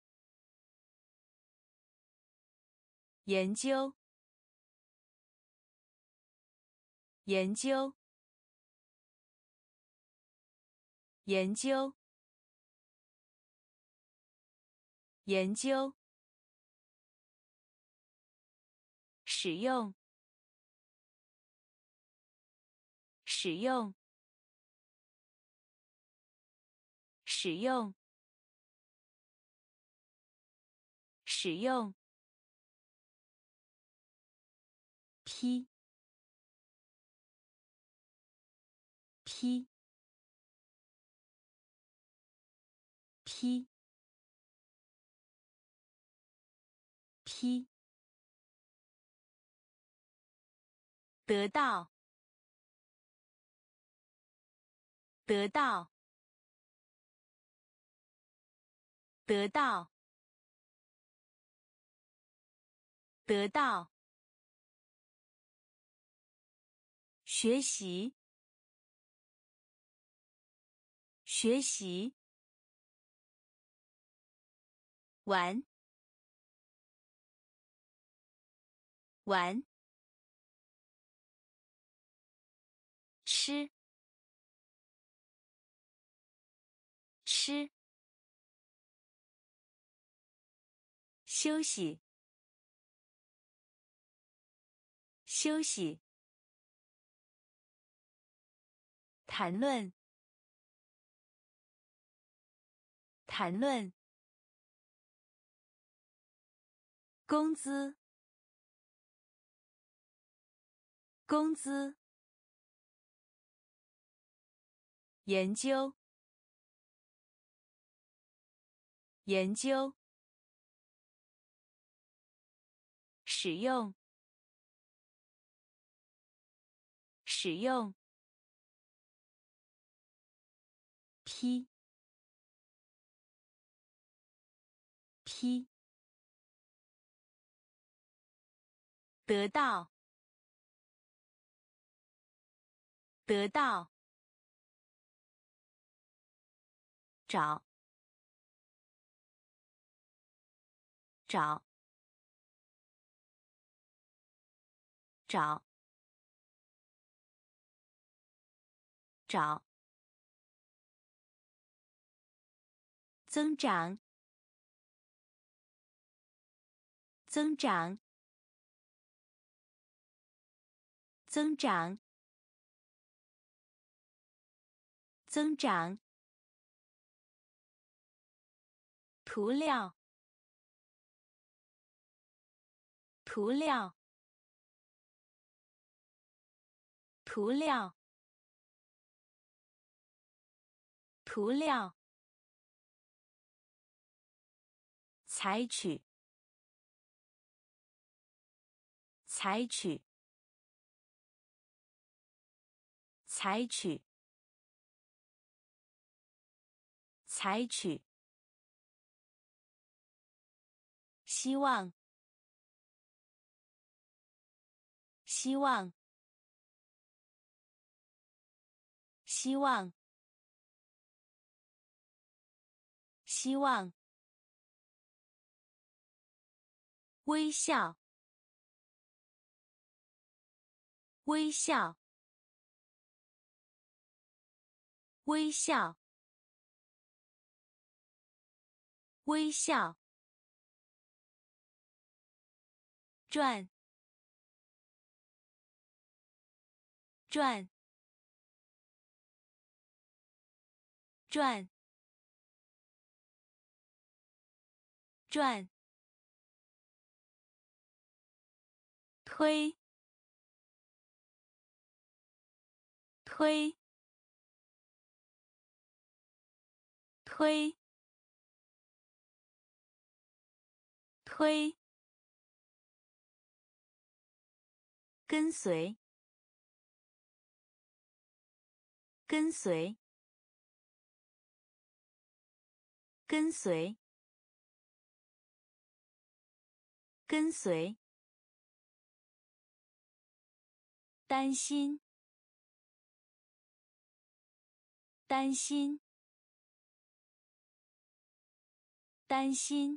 研究，研究，研究，研究，使用，使用，使用，使用，批，批，批，批，得到，得到，得到，得到，学习，学习，玩，玩，吃， 吃，休息，休息，谈论，谈论，工资，工资，研究，研究，使用，使用，批，批，得到，得到，找，找，找，找，增长，增长，增长，增长，涂料，涂料，涂料，涂料，采取，采取，采取，采取，希望，希望，希望，希望，微笑，微笑，微笑，微笑，转，转，转，转，推，推，推，推，跟随，跟随，跟随，跟随，担心，担心，担心，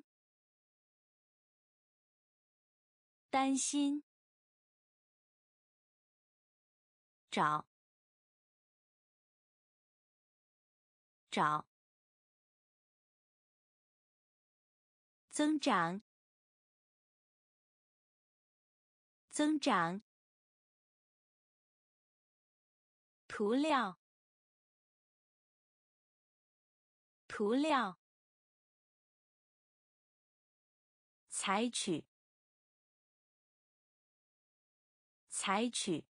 担心，找，找，增长，增长，涂料，涂料，采取，采取，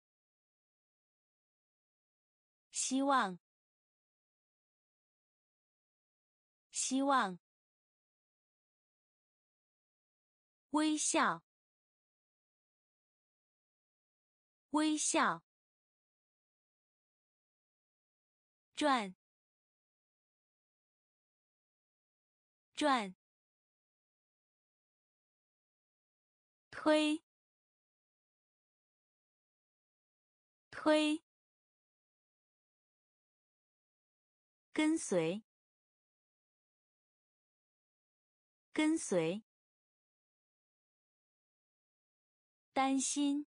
希望，希望，微笑，微笑，转，转，推，推，跟随，跟随，担心，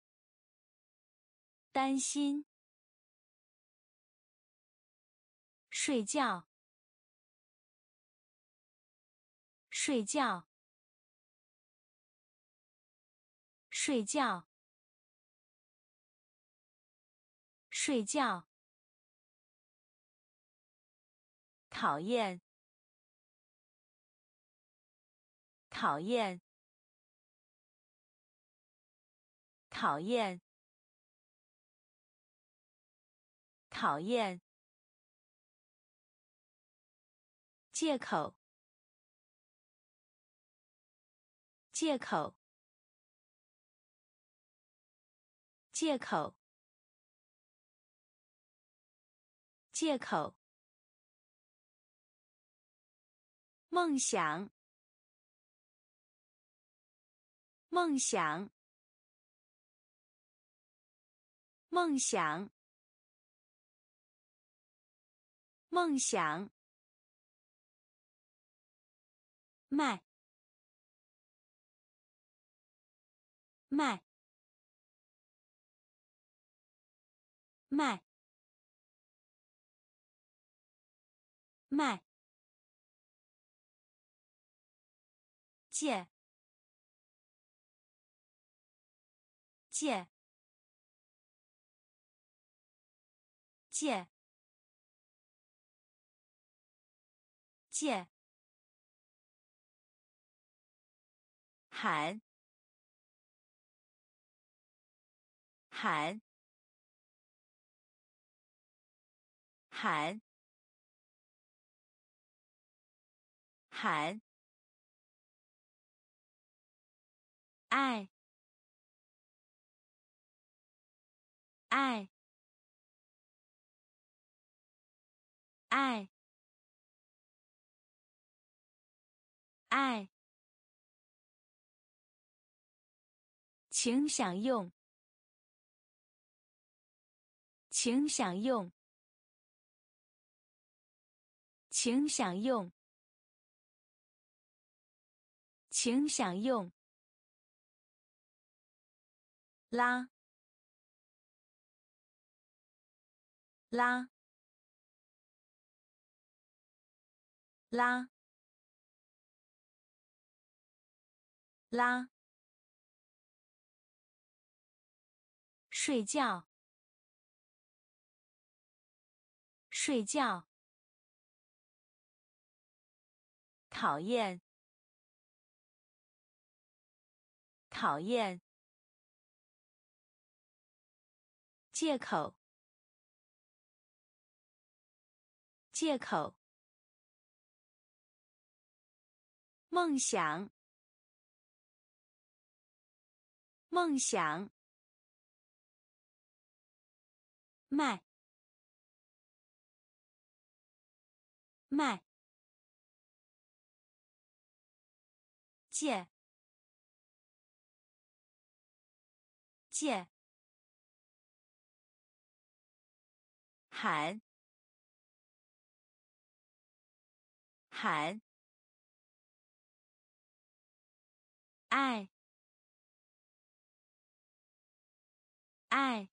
担心， 睡觉，睡觉，睡觉，睡觉。讨厌，讨厌，讨厌，讨厌。借口，借口，借口，借口。梦想，梦想，梦想，梦想。卖，卖，卖，卖。借，借，借，借。喊，喊，喊，喊。爱，爱，爱，爱。请享用，请享用，请享用，请享用。拉，拉，拉，拉。睡觉，睡觉。讨厌，讨厌。借口，借口。梦想，梦想。卖，卖。借，借。喊，喊。爱，爱。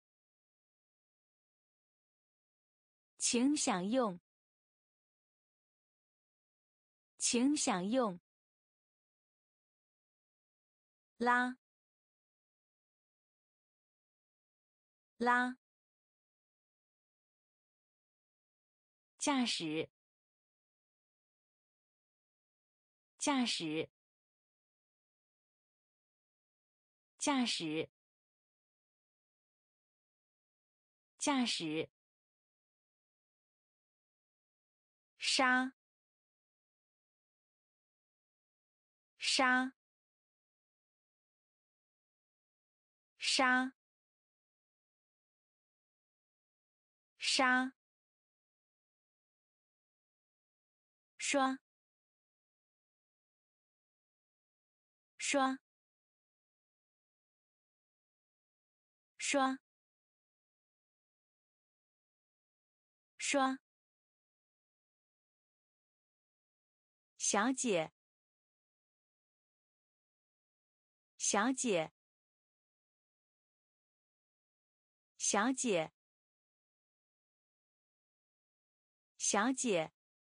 请享用，请享用。拉，拉。驾驶，驾驶，驾驶，驾驶。杀，杀，杀，杀。刷，刷，刷，刷。小姐，小姐，小姐， 小姐，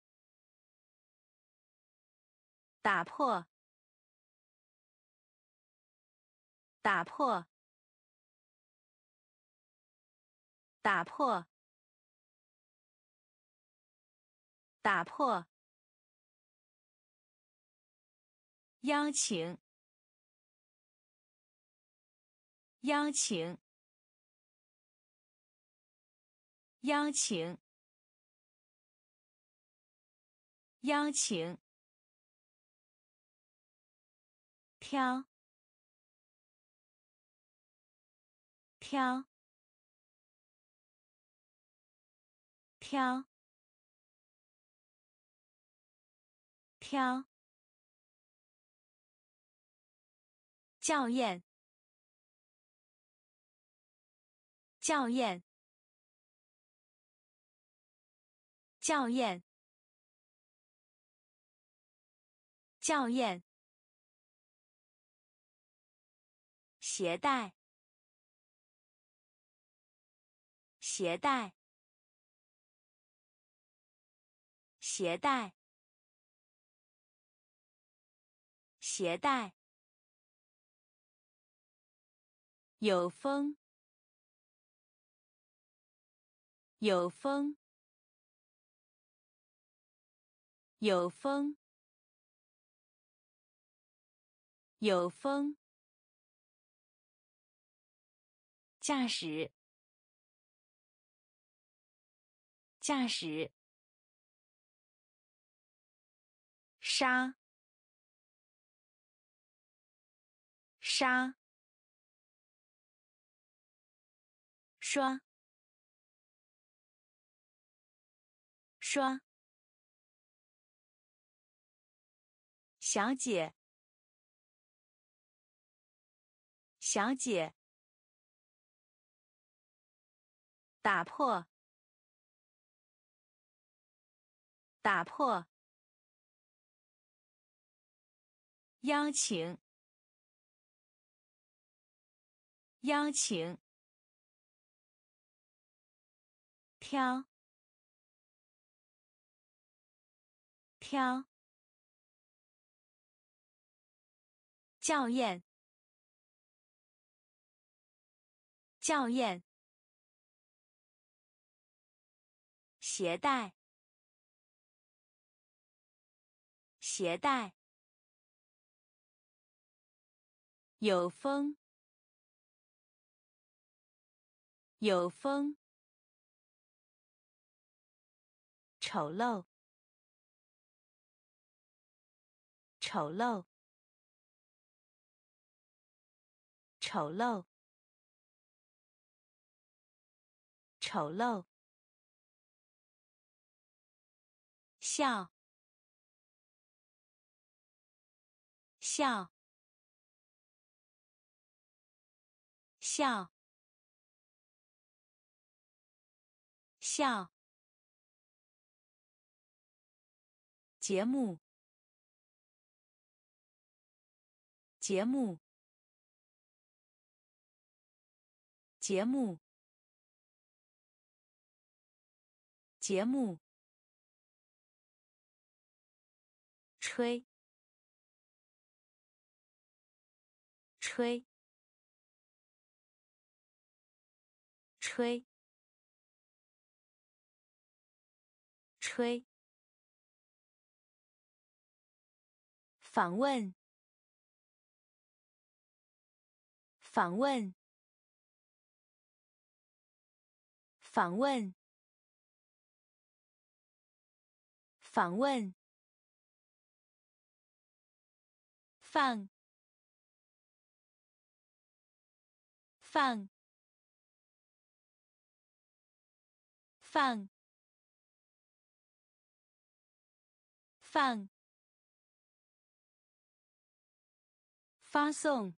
打破，打破，打破，打破，邀请，邀请，邀请，邀请，挑，挑，挑，挑，校验，校验，校验，校验，携带，携带，携带，携带，有风，有风，有风，有风，驾驶，驾驶，杀，杀，刷，刷，小姐，小姐，打破，打破，邀请，邀请，挑，挑，校验，校验，携带，携带，有风，有风，丑陋，丑陋，丑陋，丑陋，笑，笑，笑，笑，节目，节目，节目，节目，吹，吹，吹，吹，访问，访问，访问，访问，放，放，放，放，发送，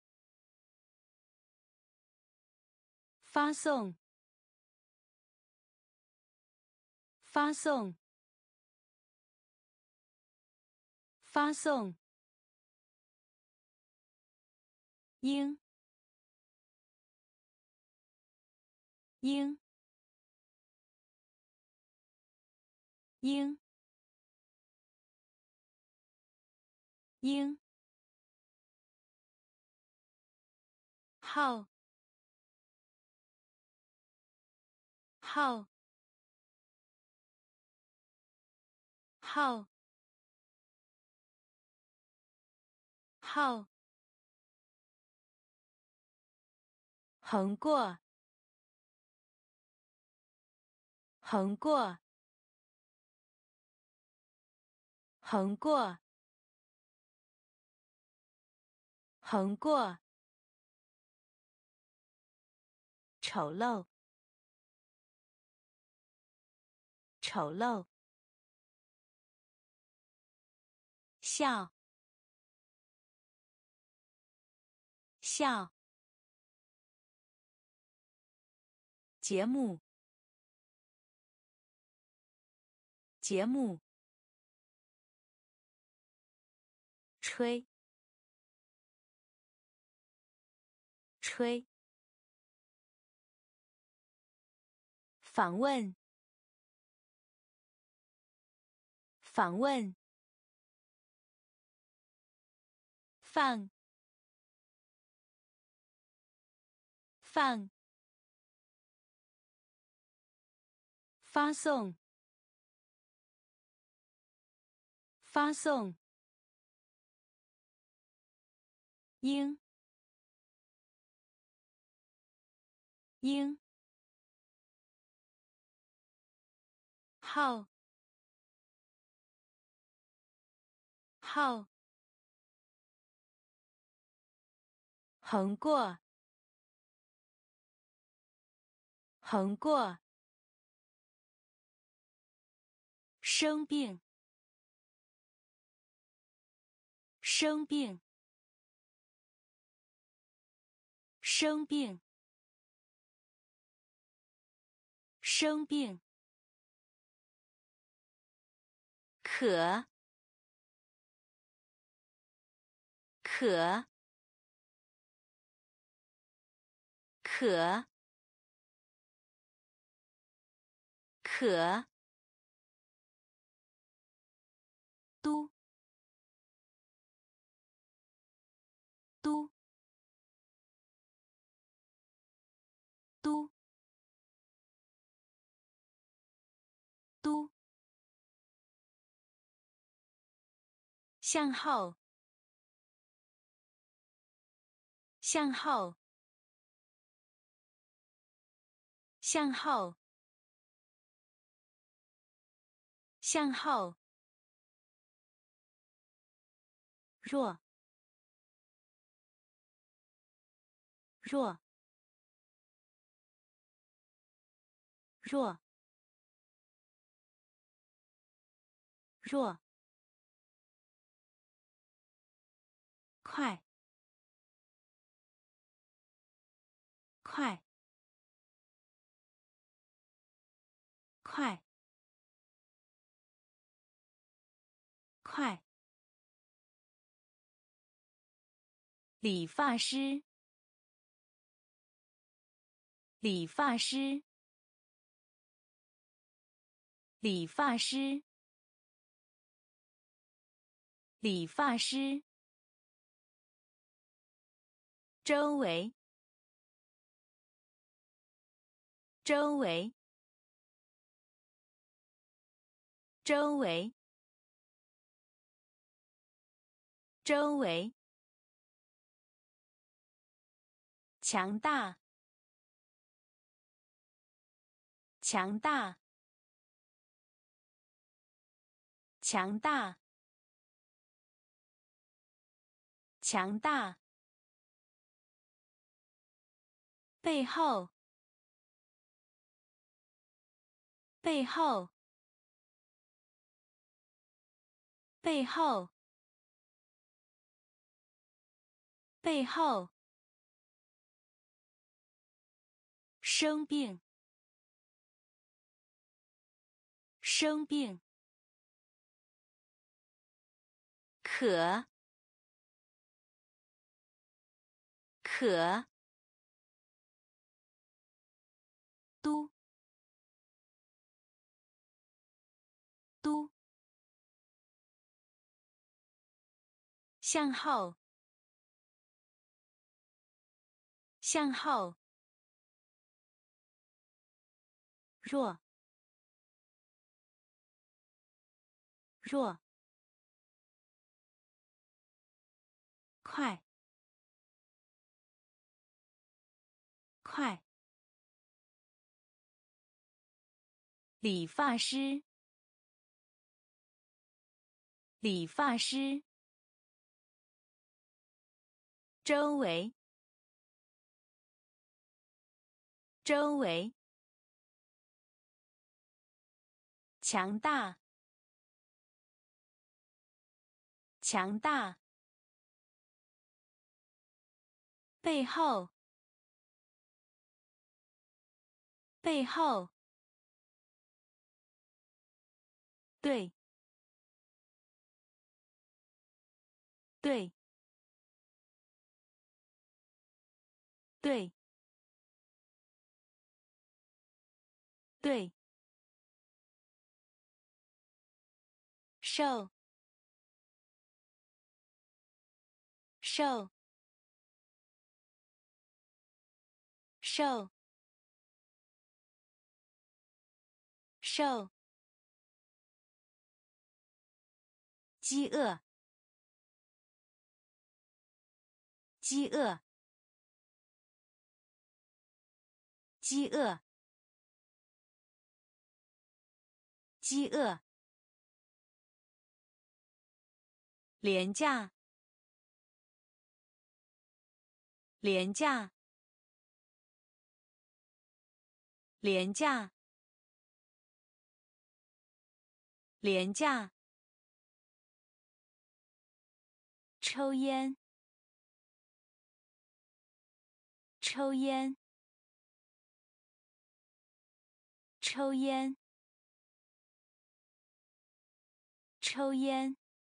发送，发送，发送，应，应， 应应号号号号横过横过横过横过丑陋丑陋笑笑节目节目吹吹访问访问放放发送发送应应号号横过横过生病生病生病生病可可可可都都都都向后向后向后向后弱弱弱弱快快快快理发师理发师理发师理发师周围周围周围周围强大强大强大强大背后背后背后背后生病生病可可都向后，向后，弱，弱，快，快，理发师，理发师，周围，周围，强大，强大，背后，背后，对，对，对，对，瘦，瘦，瘦，瘦，饥饿，饥饿，饥饿，饥饿，廉价，廉价，廉价，廉价，抽烟，抽烟，抽烟，抽烟，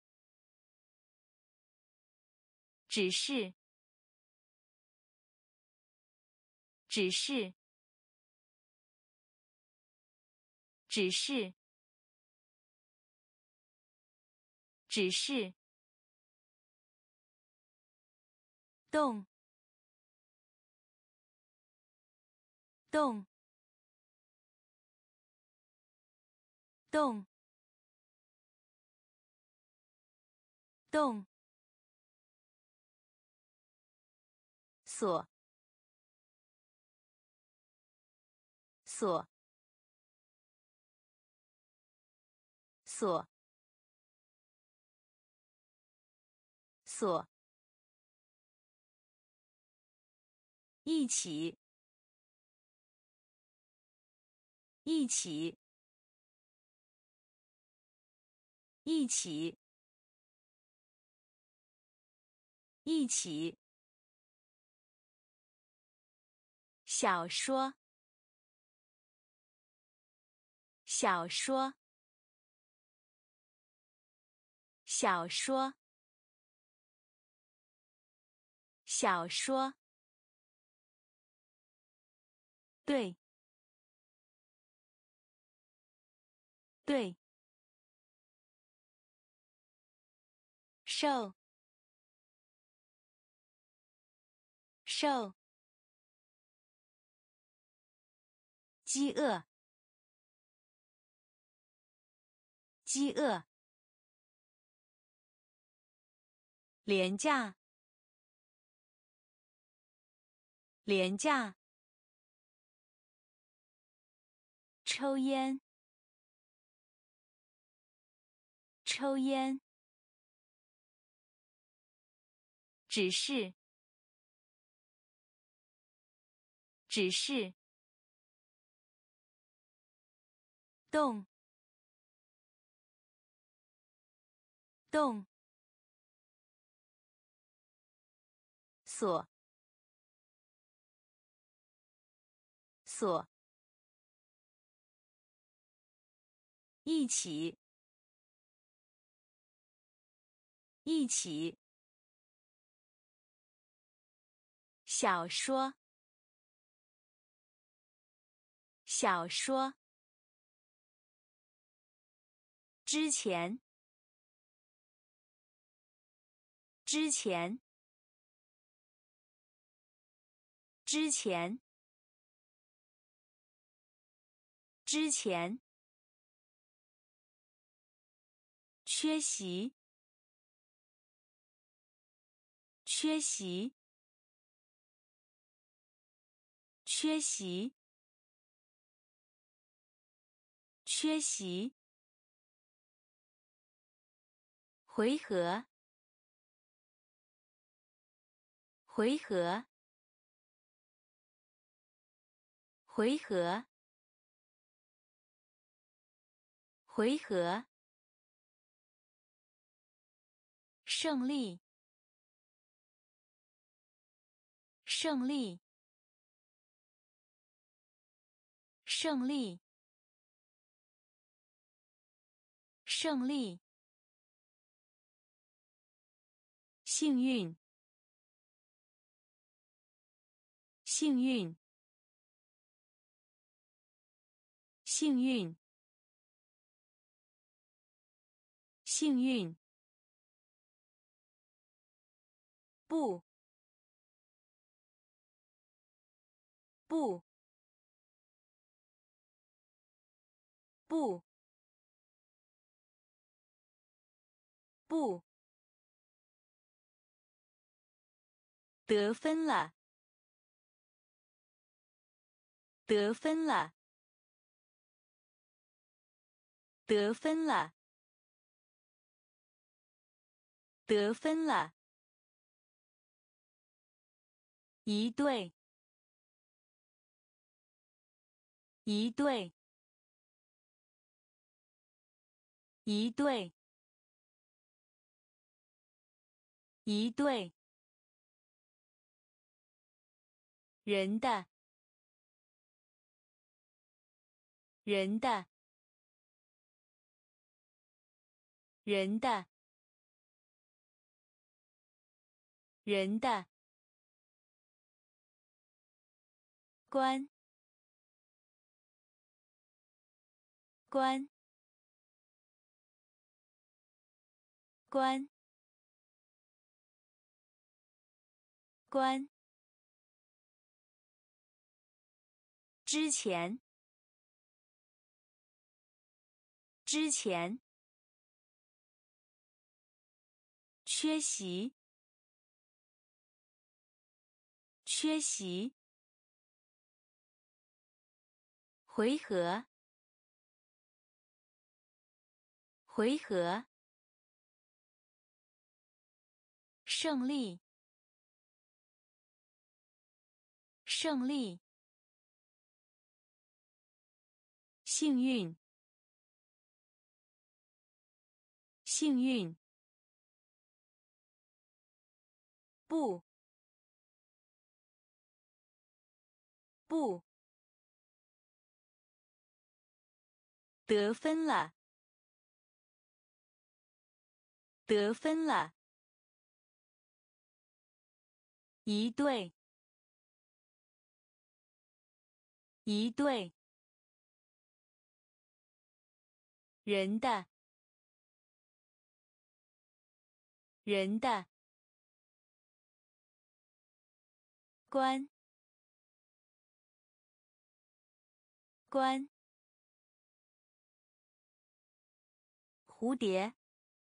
指示，指示，指示，指示，动，动，动，动，锁，锁，锁，锁，一起，一起，一起，一起，小说，小说，小说，小说，对，对，瘦，瘦，饥饿，饥饿，廉价，廉价，抽烟，抽烟，指示，指示，动，动，锁，锁，一起，一起，小说，小说，之前， 之前，之前，之前，缺席，缺席，缺席，缺席，回合，回合，回合，回合，胜利，胜利，胜利，胜利，幸运，幸运，幸运，幸运，不，不，不，不，得分了，得分了，得分了，得分了，一对，一对，一对，一对，人的，人的，人的，人的，关，关，关，关，之前，之前，缺席，缺席，回合，回合，胜利，胜利，幸运，幸运，不，不，得分了，得分了，一对，一对，人的，人的，关，关，蝴蝶，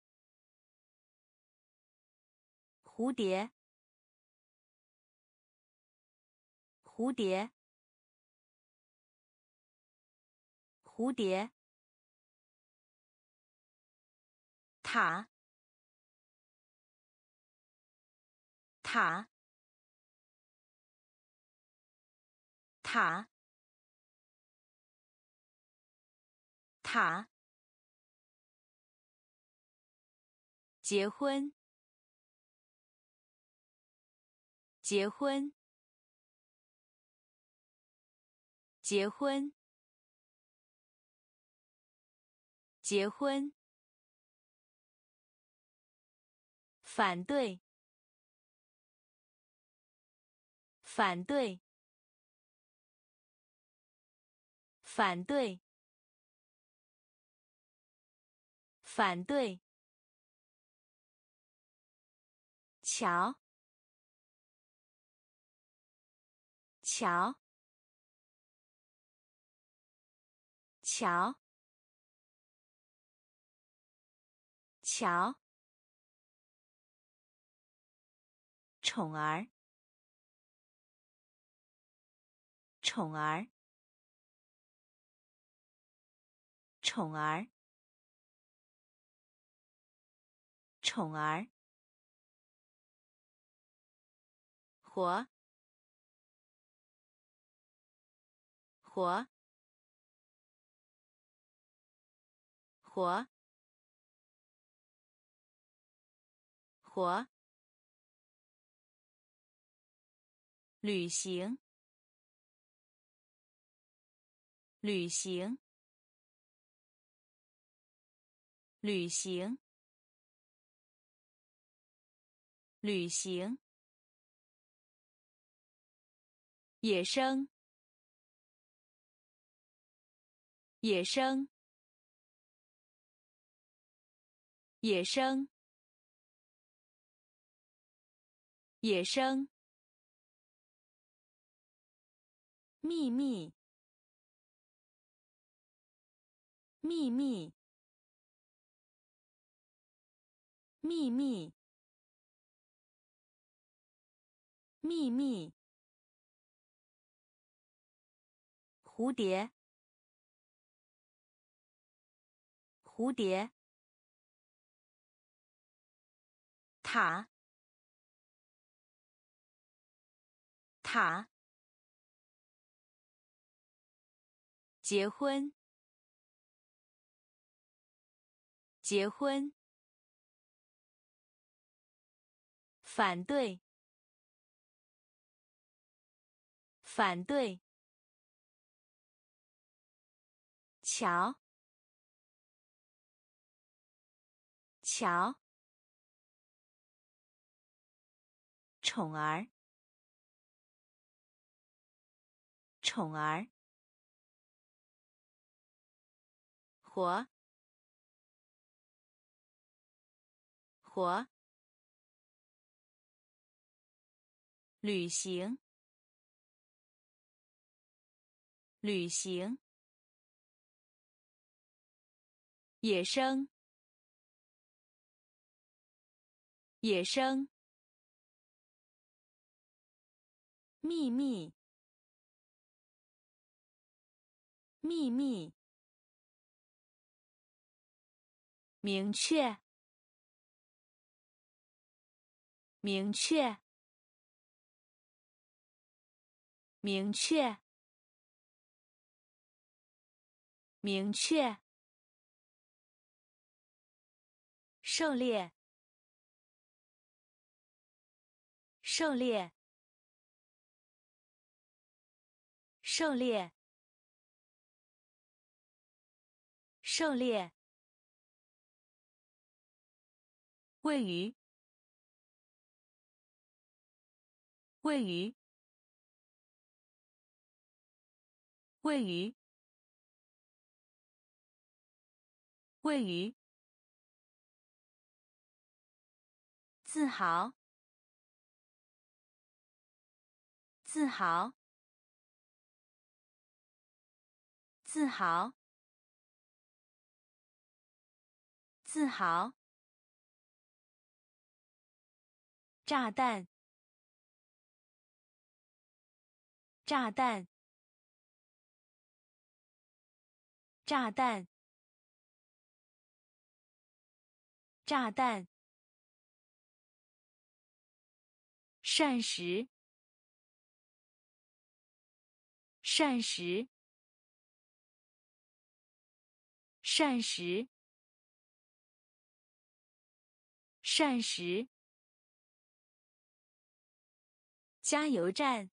蝴蝶，蝴蝶，蝴蝶，塔，塔，塔，塔，结婚，结婚，结婚，结婚，反对，反对，反对，反对， 桥，桥，桥，桥，宠儿，宠儿，宠儿，宠儿，活，活，活，活，旅行，旅行，旅行，旅行，野生，野生，野生，野生，秘密，秘密，秘密，秘密，蝴蝶，蝴蝶，塔，塔，结婚，结婚，反对，反对，桥，桥，宠儿，宠儿，活，活，旅行，旅行，野生，野生，秘密，秘密，明确，明确，明确，明确，狩猎，狩猎，狩猎，狩猎，位于，位于，位于，位于，自豪，自豪，自豪，自豪，炸弹，炸弹，炸弹，炸弹，膳食，膳食，膳食，膳食，加油站，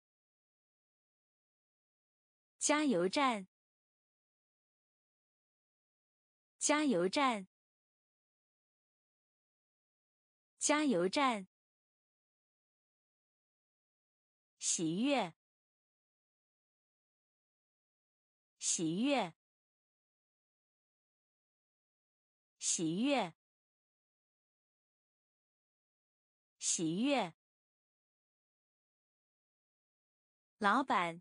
加油站，加油站，加油站，喜悦，喜悦，喜悦， 喜悦，老板，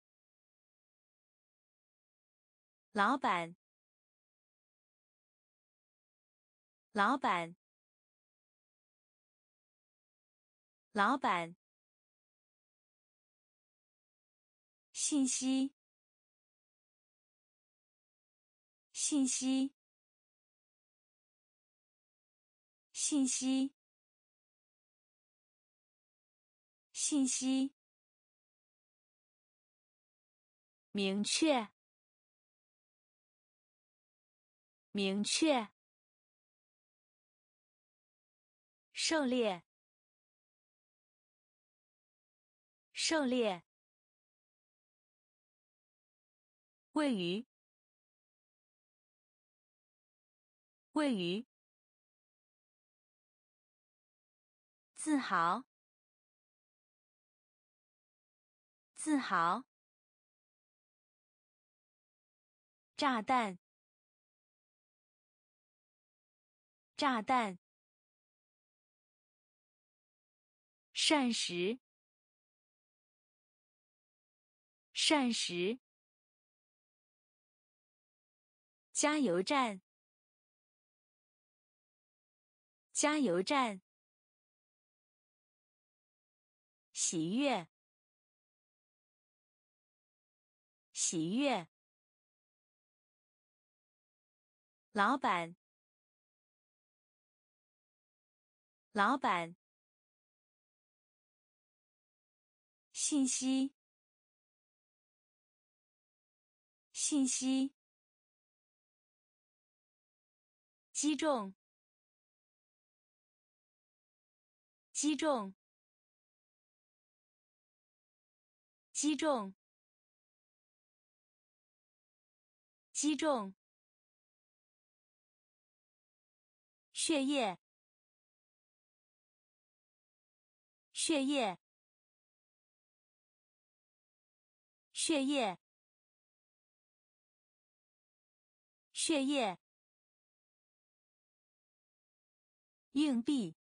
老板，老板，老板，信息，信息，信息，信息，明确，明确，狩猎，狩猎，位于，位于，自豪，自豪，炸弹，炸弹，膳食，膳食，加油站，加油站，喜悦，喜悦，老板，老板，信息，信息，击中，击中，击中，击中，血液，血液，血液，血液，硬币，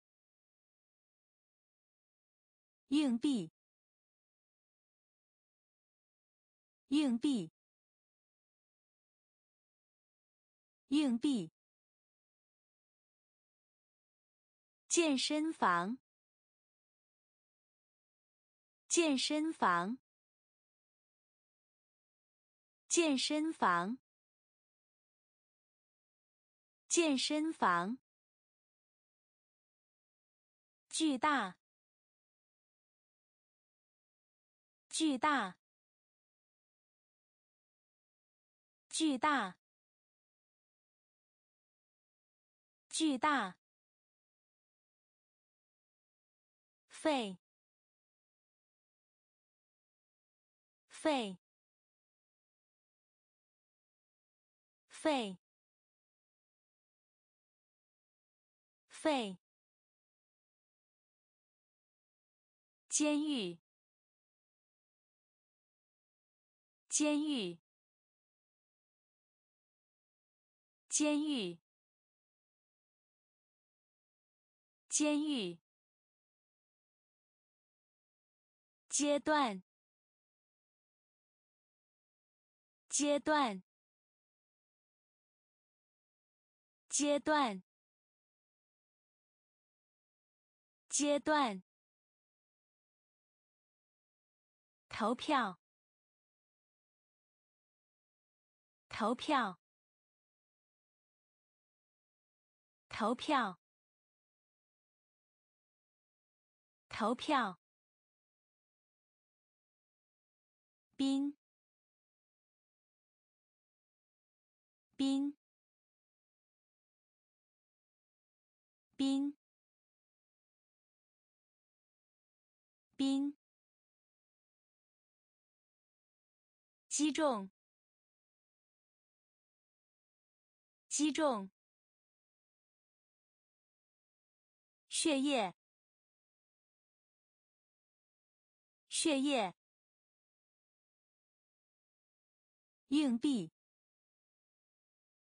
硬币，硬币，硬币，健身房，健身房，健身房，健身房，巨大，巨大，巨大，巨大，肺，肺，肺，肺，监狱，监狱，监狱，监狱，阶段，阶段，阶段，阶段，投票，投票，投票，投票，冰，冰，冰，冰，击中，击中，血液，血液，硬币，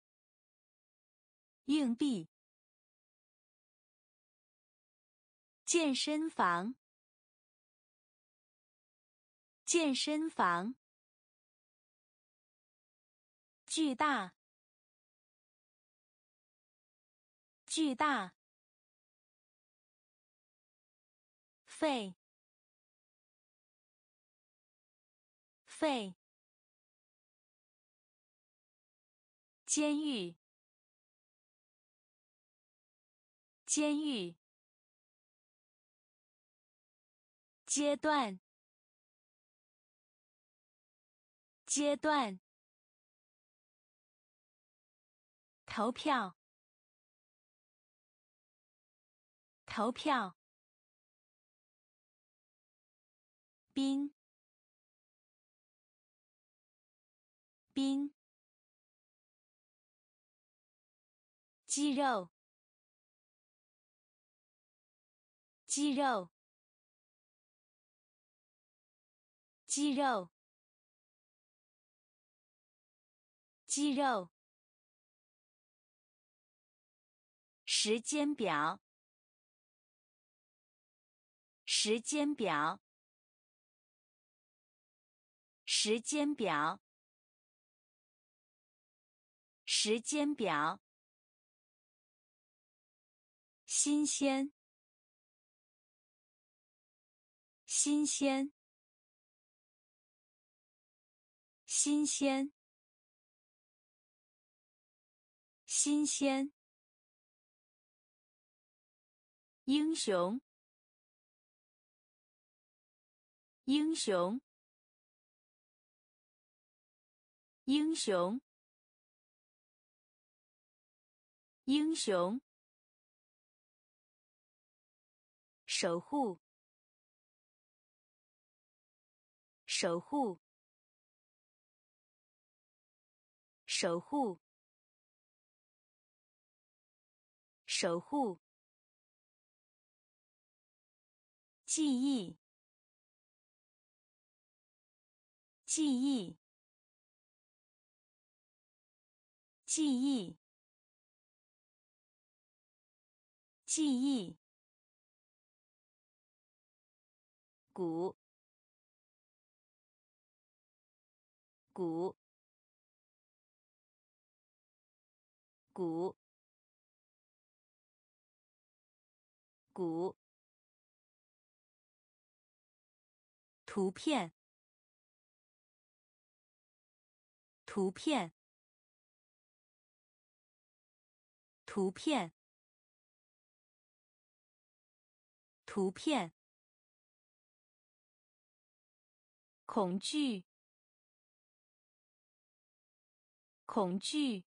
硬币， 健身房，健身房。巨大，巨大。肺，肺。监狱，监狱。阶段，阶段。投票，投票。冰，冰。肌肉，肌肉，肌肉，肌肉。时间表，时间表，时间表，时间表。新鲜，新鲜，新鲜，新鲜。英雄，英雄，英雄，英雄。守护，守护，守护，守护。记忆，记忆，记忆，记忆。鼓，鼓，鼓，鼓。图片，图片，图片，图片。恐惧，恐惧，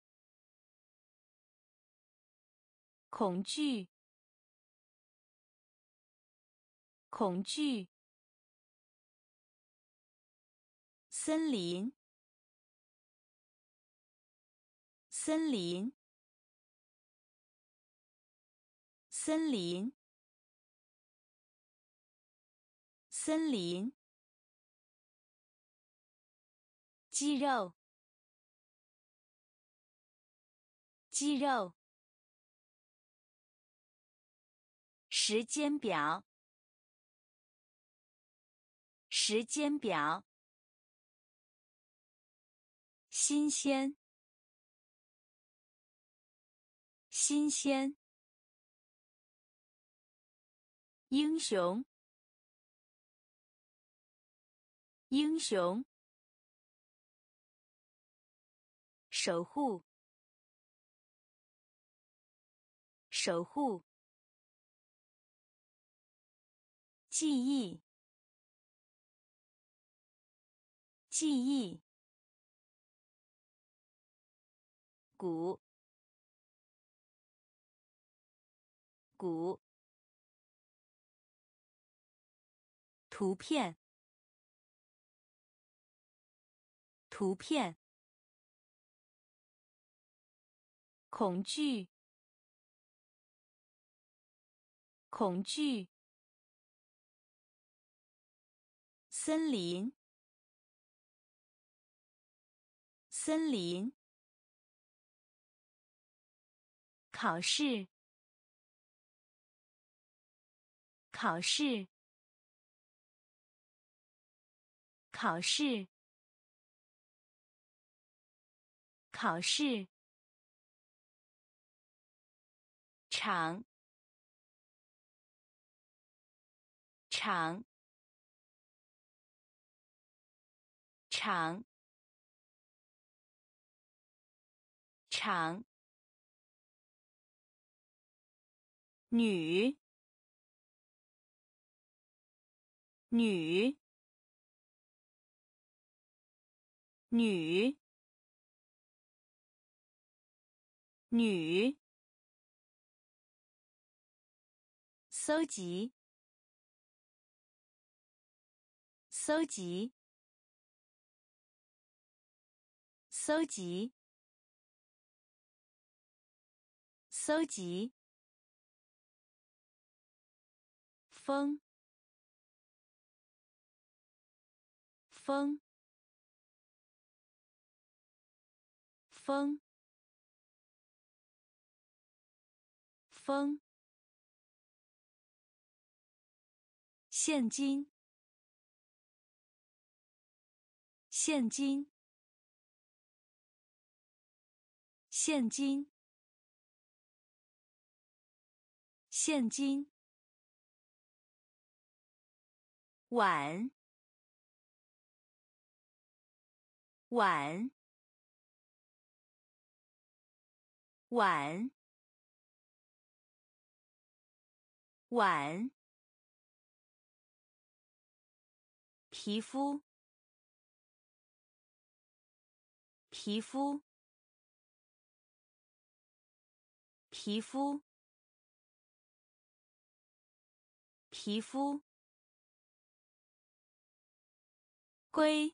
恐惧，恐惧。森林，森林，森林，森林。肌肉，肌肉。时间表，时间表。新鲜，新鲜。英雄，英雄。守护，守护。记忆，记忆。鼓，鼓。图片，图片。恐惧，恐惧。森林，森林。考试， 考试，考试，考试，长，长，长，长，女，女，女，女，搜集，搜集，搜集，搜集，风，风，风，风，现金，现金，现金，现金，碗，碗，碗，碗，皮肤，皮肤，皮肤，皮肤，龟，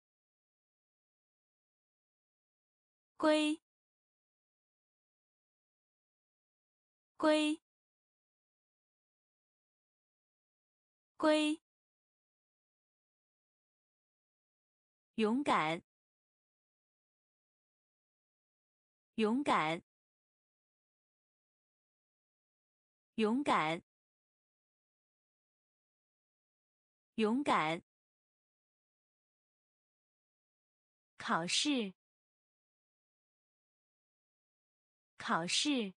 龟，龟，龟，勇敢，勇敢，勇敢，勇敢，考试，考试，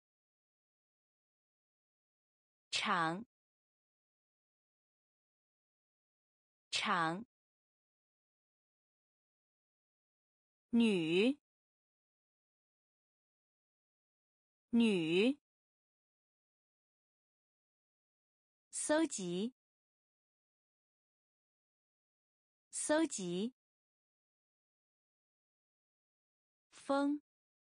长，长，女，女，搜集，搜集，风，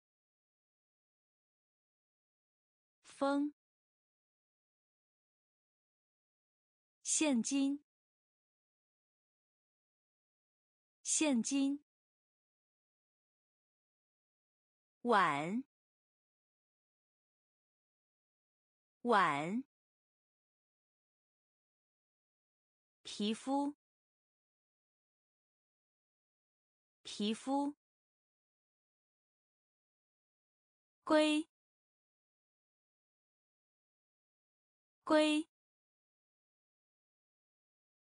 风，现金，现金，碗，碗，皮肤，皮肤，龟，龟，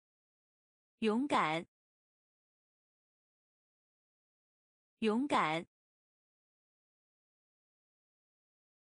勇敢，勇敢，